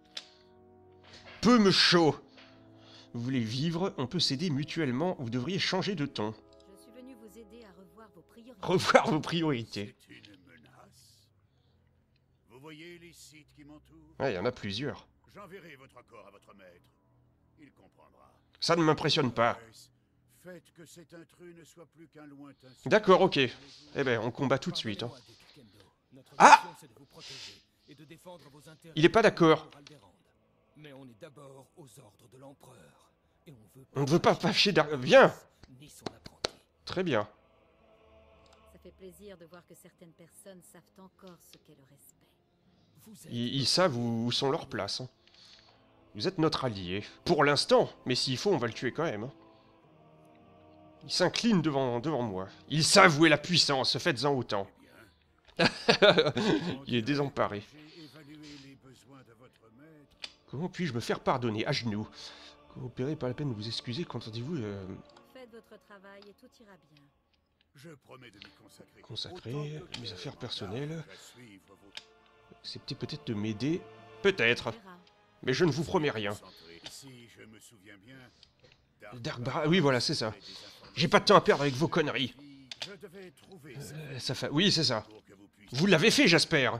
Peu me chaud. Vous voulez vivre, on peut s'aider mutuellement, vous devriez changer de ton. Je suis venu vous aider à revoir vos priorités. Revoir vos priorités. C'est une menace. Vous voyez les sites qui m'entourent? Ouais, il y en a plusieurs. J'enverrai votre corps à votre maître. Il comprendra. Ça ne m'impressionne pas. Faites que cet intrus ne soit plus qu'un lointain. D'accord, ok. Eh ben, on combat tout de suite. Hein. Ah! Il est pas d'accord. Mais on est d'abord aux ordres de l'empereur. Et on veut On ne veut pas fâcher d'Ar... Bien. ni son apprenti. Très bien. Ça fait plaisir de voir que certaines personnes savent encore ce qu'est le respect. Vous êtes Ils, ils savent où, où sont leurs places. Hein. Vous êtes notre allié. Pour l'instant. Mais s'il faut, on va le tuer quand même. Hein. Il s'incline devant, devant moi. Ils savent où est la puissance. Faites-en autant. Il est désemparé. J'ai évalué les besoins de votre maître. Comment puis-je me faire pardonner? À genoux. Coopérez, pas la peine de vous excuser. Qu'entendez-vous euh... Faites votre travail et tout ira bien. Je promets de m'y consacrer. Consacrer Autant que mes cœur affaires m'en personnelles. charge à suivre vos- Acceptez peut-être de m'aider. Peut-être. On verra. Mais je ne vous promets rien. Si je me souviens bien, Dark Barras, oui, voilà, c'est ça. J'ai pas de temps à perdre avec vos conneries. Je devais trouver Euh, ça fait... Oui, c'est ça. pour que vous puissiez. Vous l'avez fait, j'espère.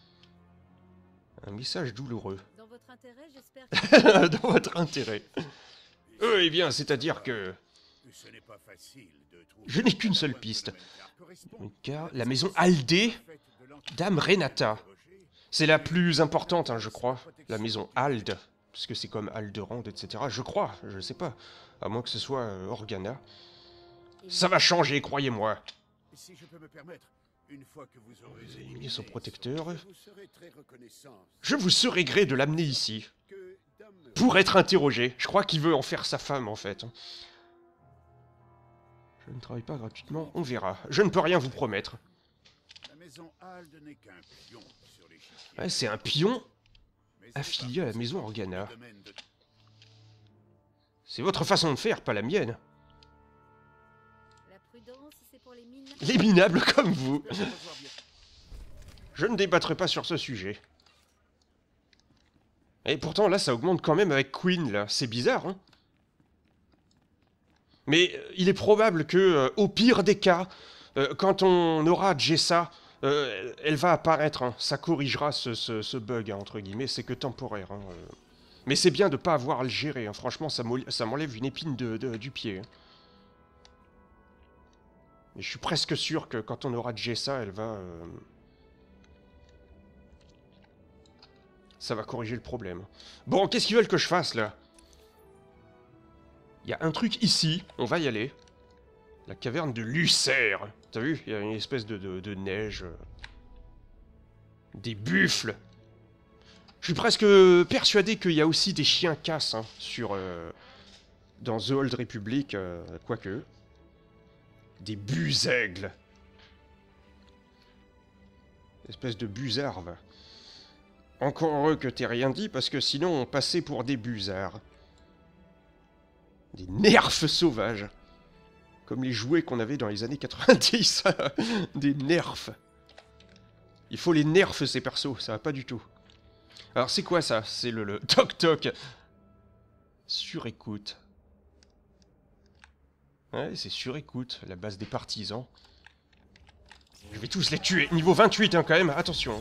Un message douloureux. Dans votre intérêt, j'espère que... Dans votre intérêt. Euh, eh bien, c'est-à-dire que... Ce n'est pas facile de trouver Je n'ai qu'une seule piste. Car la maison Aldé, Dame Renata. C'est la plus importante, hein, je crois. La maison Ald. Parce que c'est comme Alderand, et cetera. Je crois, je sais pas. À moins que ce soit euh, Organa. Ça va changer, croyez-moi. Si je peux me permettre, une fois que vous aurez Vous éliminé son protecteur. je vous serai très reconnaissant Je vous serai gré de l'amener ici. que Dame Pour être interrogé. Je crois qu'il veut en faire sa femme, en fait. Je ne travaille pas gratuitement, on verra. Je ne peux rien vous promettre. la maison Ald n'est qu'un pion sur l'échiquier. Ouais, c'est un pion Mais c'est affilié à la pas maison forcément Organa. le domaine de- C'est votre façon de faire, pas la mienne. La prudence, c'est pour les mines. Les minables comme vous. Je vais revoir bien. Je ne débattrai pas sur ce sujet. Et pourtant, là, ça augmente quand même avec Queen, là. C'est bizarre, hein. Mais euh, il est probable que, euh, au pire des cas, euh, quand on aura Jessa, euh, elle va apparaître. Hein. Ça corrigera ce, ce- ce bug, hein, entre guillemets. C'est que temporaire. Hein, euh. Mais c'est bien de pas avoir à le gérer. Hein. Franchement, ça m'ol- ça m'enlève une épine de, de- du pied. Hein. Et je suis presque sûr que quand on aura Jessa, elle va... euh, Ça va corriger le problème. Bon, qu'est-ce qu'ils veulent que je fasse, là? Il y a un truc ici, on va y aller. La caverne de Lucer. T'as vu? Il y a une espèce de, de- de neige. euh. Des buffles. Je suis presque persuadé qu'il y a aussi des chiens casses hein, sur... euh, dans The Old Republic, euh, quoique. Des busaigles. Espèce de busarve. Encore heureux que t'aies rien dit, parce que sinon on passait pour des busards. Des nerfs sauvages. Comme les jouets qu'on avait dans les années quatre-vingt-dix. Des nerfs. Il faut les nerfs ces persos, ça va pas du tout. Alors c'est quoi ça? C'est le, le toc-toc. Surécoute. Ouais, c'est surécoute, la base des partisans. Je vais tous les tuer. Niveau vingt-huit, hein, quand même. Attention.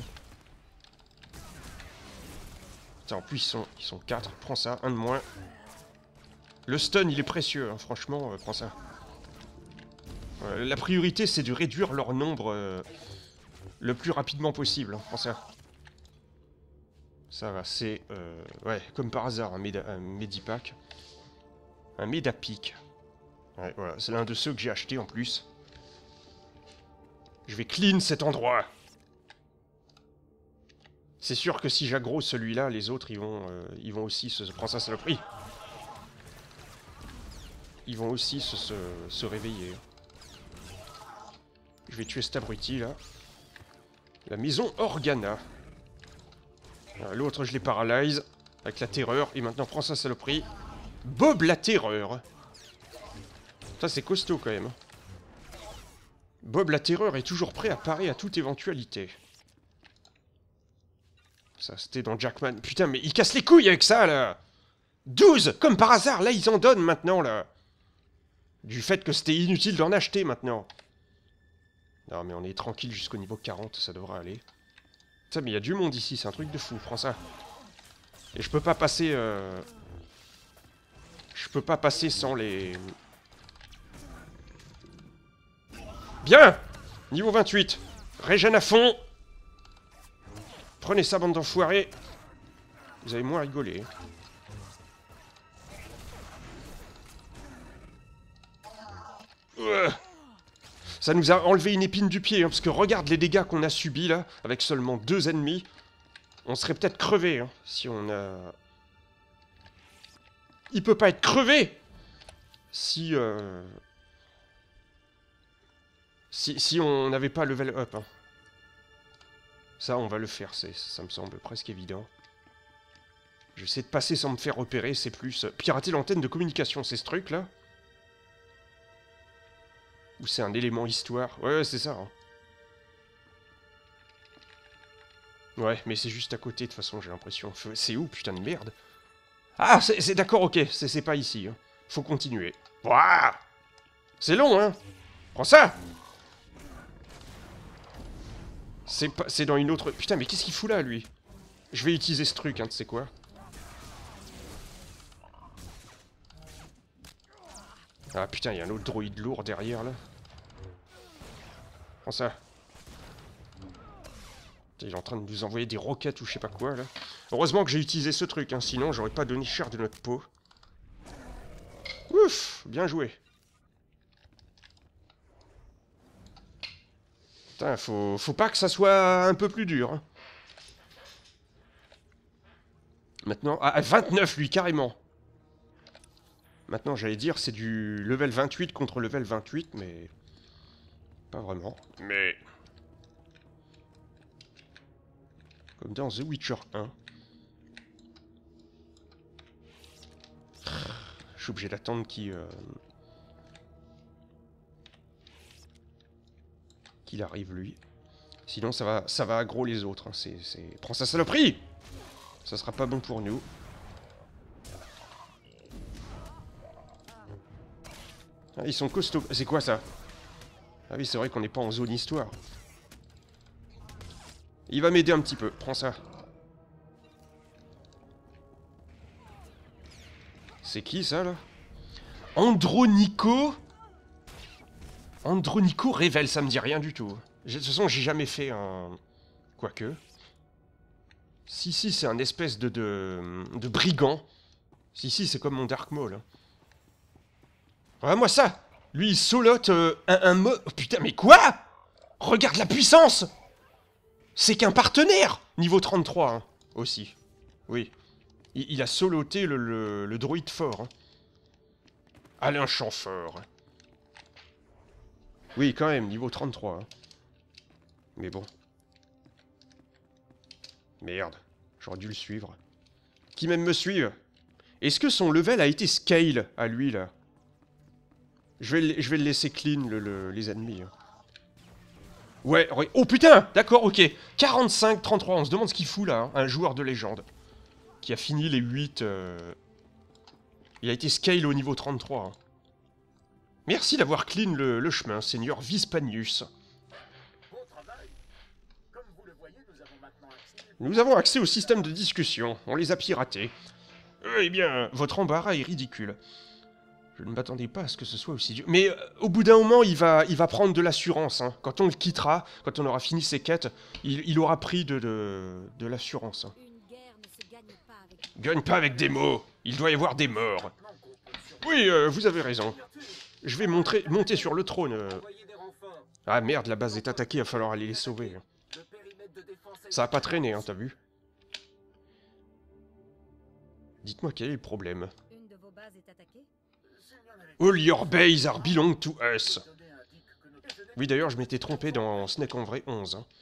Putain, en plus, ils sont, ils sont quatre. Prends ça, un de moins. Le stun, il est précieux, hein, franchement. Euh, prends ça. Euh, la priorité, c'est de réduire leur nombre euh, le plus rapidement possible. Hein, prends ça. Ça va, c'est... Euh, ouais, comme par hasard, un, méda, un Medipack. Un Medapic. Ouais, voilà, c'est l'un de ceux que j'ai acheté en plus. Je vais clean cet endroit. C'est sûr que si j'aggro celui-là, les autres, ils vont, euh, ils vont aussi se... Prends ça, saloperie. Ils vont aussi se, se, se réveiller. Je vais tuer cet abruti, là. La maison Organa. L'autre, je l'ai paralyse. Avec la terreur. Et maintenant, prends ça, saloperie. Bob la terreur. Ça, c'est costaud, quand même. Bob la terreur est toujours prêt à parer à toute éventualité. Ça, c'était dans Jackman. Putain, mais il casse les couilles avec ça, là. douze, comme par hasard. Là, ils en donnent, maintenant, là. Du fait que c'était inutile d'en acheter, maintenant. Non, mais on est tranquille jusqu'au niveau quarante. Ça devrait aller. Putain, mais il y a du monde ici. C'est un truc de fou. Prends ça. Et je peux pas passer... Euh... Je peux pas passer sans les... Bien! Niveau vingt-huit. Régène à fond. Prenez ça, bande d'enfoirés. Vous avez moins rigolé. Euh. Ça nous a enlevé une épine du pied, hein, parce que regarde les dégâts qu'on a subis, là, avec seulement deux ennemis. On serait peut-être crevé, hein, si on a... Il peut pas être crevé si... Euh... Si, si on n'avait pas level up. Hein. Ça, on va le faire, ça me semble presque évident. J'essaie de passer sans me faire repérer, c'est plus... Pirater l'antenne de communication, c'est ce truc-là? Ou c'est un élément histoire? Ouais, ouais c'est ça. Hein. Ouais, mais c'est juste à côté, de toute façon, j'ai l'impression. C'est où, putain de merde? Ah, c'est d'accord, ok, c'est pas ici. Hein. Faut continuer. Wouah! C'est long, hein? Prends ça! C'est dans une autre... Putain, mais qu'est-ce qu'il fout là, lui? Je vais utiliser ce truc, hein, tu sais quoi? Ah, putain, il y a un autre droïde lourd derrière, là. Prends ça. Il est en train de nous envoyer des roquettes ou je sais pas quoi, là. Heureusement que j'ai utilisé ce truc, hein, sinon j'aurais pas donné cher de notre peau. Ouf, bien joué. Putain, faut, faut pas que ça soit un peu plus dur. Hein. Maintenant... Ah, vingt-neuf, lui, carrément. Maintenant, j'allais dire, c'est du level vingt-huit contre level vingt-huit, mais... Pas vraiment. Mais... Comme dans The Witcher un. Je suis obligé d'attendre qu'il... Euh... qu'il arrive, lui. Sinon, ça va, ça va aggro les autres. Hein. C'est... Prends sa saloperie! Ça sera pas bon pour nous. Ah, ils sont costauds. C'est quoi, ça? Ah oui, c'est vrai qu'on n'est pas en zone histoire. Il va m'aider un petit peu. Prends ça. C'est qui, ça, là? Andronico? Andronico révèle, ça me dit rien du tout. De toute façon, j'ai jamais fait un... Quoique... Si, si, c'est un espèce de, de... de brigand. Si, si, c'est comme mon Dark Maul. Regarde-moi ça! Lui, il solote euh, un, un mo... Oh, putain, mais quoi? Regarde la puissance! C'est qu'un partenaire! Niveau trente-trois, hein, aussi. Oui. Il, il a soloté le, le, le droïde fort. Hein. Alain Chamfort. Oui, quand même, niveau trente-trois. Hein. Mais bon. Merde. J'aurais dû le suivre. Qui même me suive? Est-ce que son level a été scale à lui, là? Je vais, je vais le laisser clean, le, le, les ennemis. Hein. Ouais, ouais. Oh putain! D'accord, ok. quarante-cinq trente-trois, on se demande ce qu'il fout, là. Hein. Un joueur de légende. Qui a fini les huit... Euh... Il a été scale au niveau trente-trois. Hein. Merci d'avoir clean le, le chemin, Seigneur Vispanius. Nous avons accès au système de discussion. On les a piratés. Eh bien, votre embarras est ridicule. Je ne m'attendais pas à ce que ce soit aussi dur. Mais euh, au bout d'un moment, il va, il va prendre de l'assurance. Hein. Quand on le quittera, quand on aura fini ses quêtes, il, il aura pris de, de, de l'assurance. Hein. Une guerre ne se gagne pas avec... Gagne pas avec des mots. Il doit y avoir des morts. Oui, euh, vous avez raison. Je vais montrer, monter sur le trône. euh. Ah merde, la base est attaquée, il va falloir aller les sauver. Ça a pas traîné, hein, t'as vu? Dites-moi quel est le problème. Une de vos bases est attaquée? All your bases are belong to us. Oui, d'ailleurs, je m'étais trompé dans Snake en vrai onze. Hein.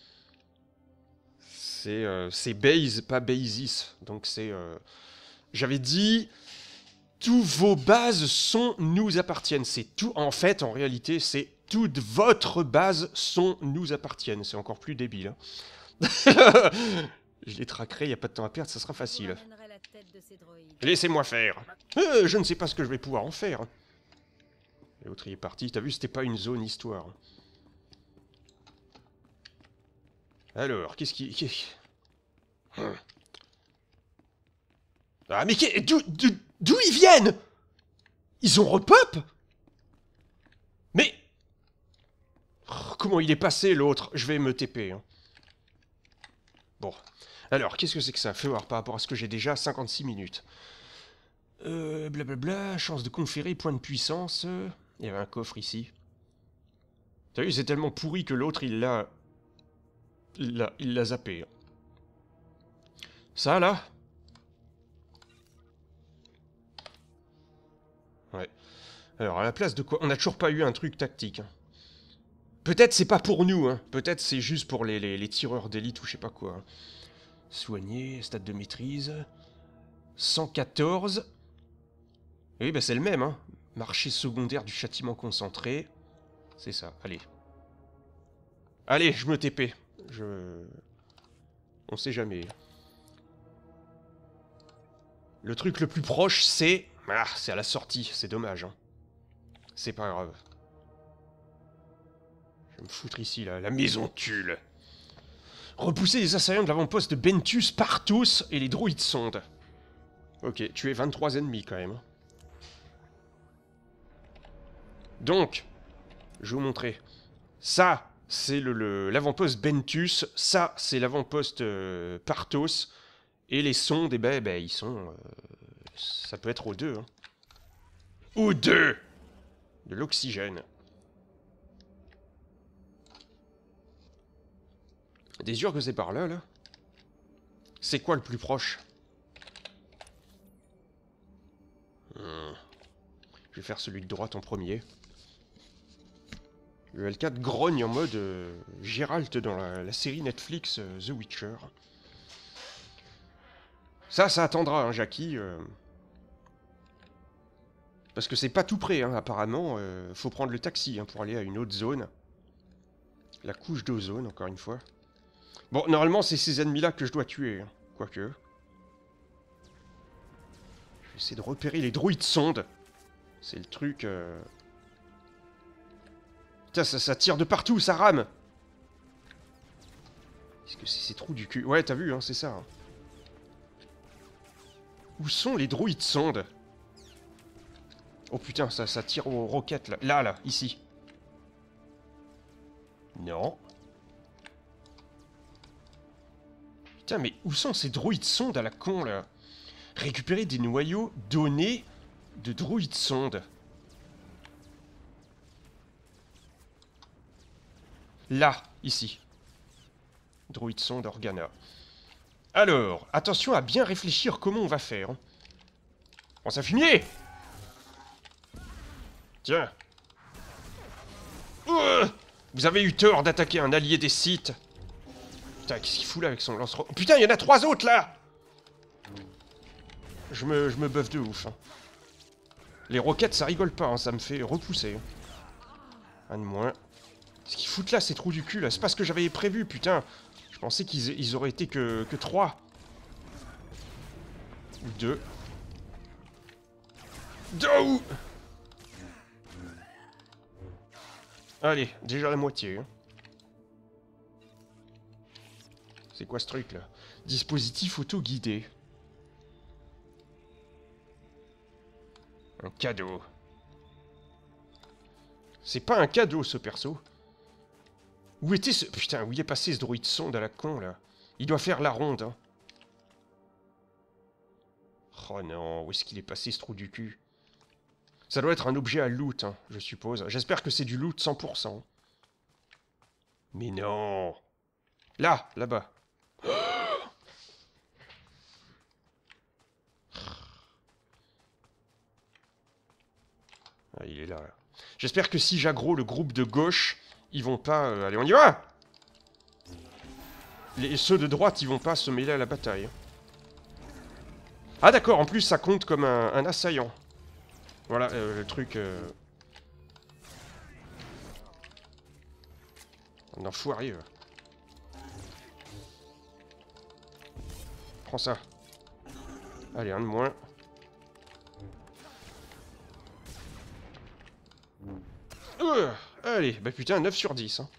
C'est euh, c'est base, pas basis. Donc c'est... Euh... J'avais dit... Tous vos bases sont nous appartiennent. C'est tout... En fait, en réalité, c'est... Toutes votre bases sont nous appartiennent. C'est encore plus débile. Hein. Je les traquerai, il n'y a pas de temps à perdre, ça sera facile. La tête de ces droïdes. Laissez-moi faire. Euh, je ne sais pas ce que je vais pouvoir en faire. L'autre il est parti, t'as vu, c'était pas une zone histoire. Alors, qu'est-ce qui... Hum. Ah mais d'où d'où ils viennent? Ils ont repop? Mais... Oh, comment il est passé l'autre? Je vais me T P. Hein. Bon. Alors, qu'est-ce que c'est que ça? Fais voir par rapport à ce que j'ai déjà, cinquante-six minutes. Euh, blablabla, chance de conférer, point de puissance. Il y avait un coffre ici. T'as vu, c'est tellement pourri que l'autre, il l'a... Il l'a il l'a zappé. Ça, là? Ouais. Alors, à la place de quoi? On n'a toujours pas eu un truc tactique. Hein. Peut-être c'est pas pour nous, hein. Peut-être c'est juste pour les, les, les tireurs d'élite ou je sais pas quoi. Hein. Soigner, stade de maîtrise... cent quatorze... Oui, bah c'est le même, hein. Marché secondaire du châtiment concentré. C'est ça, allez. Allez, je me T P. Je... On sait jamais. Le truc le plus proche, c'est... Ah, c'est à la sortie, c'est dommage, hein. C'est pas grave. Je vais me foutre ici, là, la maison Tulle. Repousser les assaillants de l'avant-poste de Bentus, Parthos et les droïdes sondes. Ok, tu es vingt-trois ennemis quand même. Donc, je vais vous montrer. Ça, c'est l'avant-poste le, Bentus. Ça, c'est l'avant-poste euh, Parthos. Et les sondes, eh ben, eh ben ils sont... Euh, ça peut être aux deux. Hein. Aux deux! De l'oxygène. T'es sûr que c'est par là, là? C'est quoi le plus proche? hmm. Je vais faire celui de droite en premier. Le L quatre grogne en mode euh, Geralt dans la, la série Netflix euh, The Witcher. Ça, ça attendra, hein, Jackie. Euh... Parce que c'est pas tout près, hein, apparemment. Euh, faut prendre le taxi hein, pour aller à une autre zone. La couche d'ozone, encore une fois. Bon, normalement, c'est ces ennemis-là que je dois tuer. Hein. Quoique. Je vais essayer de repérer les droïdes sondes. C'est le truc... Euh... Putain, ça, ça tire de partout, ça rame. Est-ce que c'est ces trous du cul? Ouais, t'as vu, hein, c'est ça. Hein. Où sont les droïdes sondes? Oh putain, ça, ça tire aux roquettes, là. Là, là, ici. Non. Putain, mais où sont ces droïdes sondes à la con, là? Récupérer des noyaux donnés de droïdes sondes. Là, ici. Droïde sonde Organa. Alors, attention à bien réfléchir comment on va faire. On s'est fini. Tiens. Euh, vous avez eu tort d'attaquer un allié des Sith. Putain, qu'est-ce qu'il fout là avec son lance... Oh, putain, il y en a trois autres là. Je me, je me buffe de ouf. Hein. Les roquettes, ça rigole pas, hein, ça me fait repousser. Un de moins. Ce qu'ils foutent là, ces trous du cul là, c'est pas ce que j'avais prévu, putain. Je pensais qu'ils ils auraient été que, que trois. Ou deux. Deux. Allez, déjà la moitié. Hein. C'est quoi ce truc là? Dispositif auto-guidé. Un cadeau. C'est pas un cadeau ce perso. Où était ce... Putain, où il est passé ce droïde sonde à la con là? Il doit faire la ronde. Hein. Oh non, où est-ce qu'il est passé ce trou du cul? Ça doit être un objet à loot, hein, je suppose. J'espère que c'est du loot cent pour cent. Mais non. Là, là-bas. Ah, il est là. là. J'espère que si j'aggro le groupe de gauche, ils vont pas... Euh, allez, on y va! Les, ceux de droite, ils vont pas se mêler à la bataille. Ah d'accord, en plus ça compte comme un, un assaillant. Voilà, euh, le truc... Euh... Un enfoiré. Euh. Prends ça. Allez, un de moins. Euh, allez, bah putain, neuf sur dix. Hein.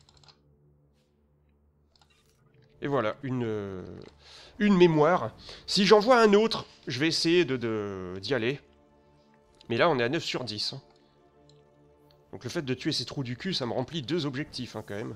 Et voilà, une, euh, une mémoire. Si j'en vois un autre, je vais essayer de, de, d'y aller. Mais là, on est à neuf sur dix. Hein. Donc le fait de tuer ces trous du cul, ça me remplit deux objectifs, hein, quand même.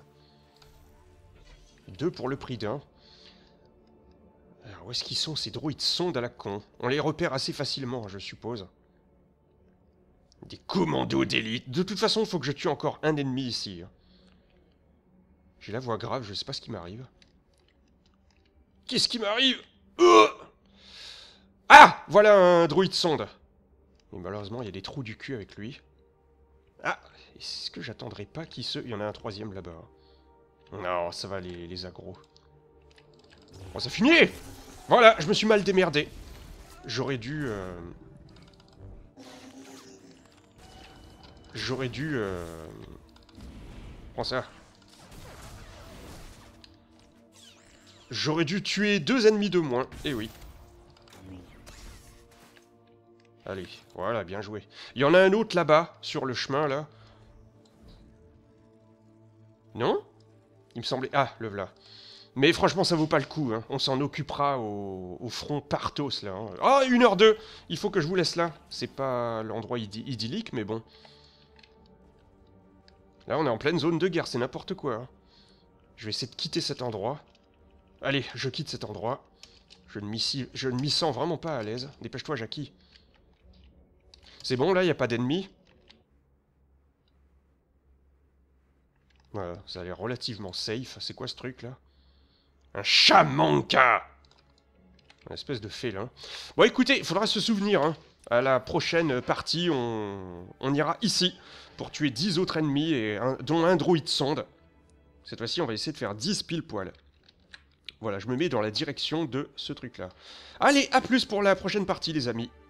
Deux pour le prix d'un. Alors, où est-ce qu'ils sont, ces droïdes sondes à la con? On les repère assez facilement, je suppose. Des commandos d'élite. De toute façon, il faut que je tue encore un ennemi ici. J'ai la voix grave, je sais pas ce qui m'arrive. Qu'est-ce qui m'arrive? euh Ah! Voilà un droïde sonde. Mais malheureusement, il y a des trous du cul avec lui. Ah! Est-ce que j'attendrai pas qu'il se... Il y en a un troisième là-bas. Non, ça va les, les agros. Bon, c'est fini! Voilà, je me suis mal démerdé. J'aurais dû... Euh... J'aurais dû... Euh... Prends ça. J'aurais dû tuer deux ennemis de moins. Eh oui. Allez, voilà, bien joué. Il y en a un autre là-bas, sur le chemin, là. Non? Il me semblait... Ah, le voilà. Mais franchement, ça vaut pas le coup. Hein. On s'en occupera au, au front Partos, là. Hein. Ah, une heure deux. Il faut que je vous laisse là. C'est pas l'endroit idi idyllique, mais bon. Là, on est en pleine zone de guerre. C'est n'importe quoi. Hein. Je vais essayer de quitter cet endroit. Allez, je quitte cet endroit. Je ne m'y sens vraiment pas à l'aise. Dépêche-toi, Jackie. C'est bon, là, il n'y a pas d'ennemis. Voilà, ça a l'air relativement safe. C'est quoi ce truc, là? Un chamanka! Une espèce de félin. Bon, écoutez, il faudra se souvenir, hein. À la prochaine partie, on, on ira ici pour tuer dix autres ennemis, et un... dont un droïde sonde. Cette fois-ci, on va essayer de faire dix pile poil. Voilà, je me mets dans la direction de ce truc-là. Allez, à plus pour la prochaine partie, les amis.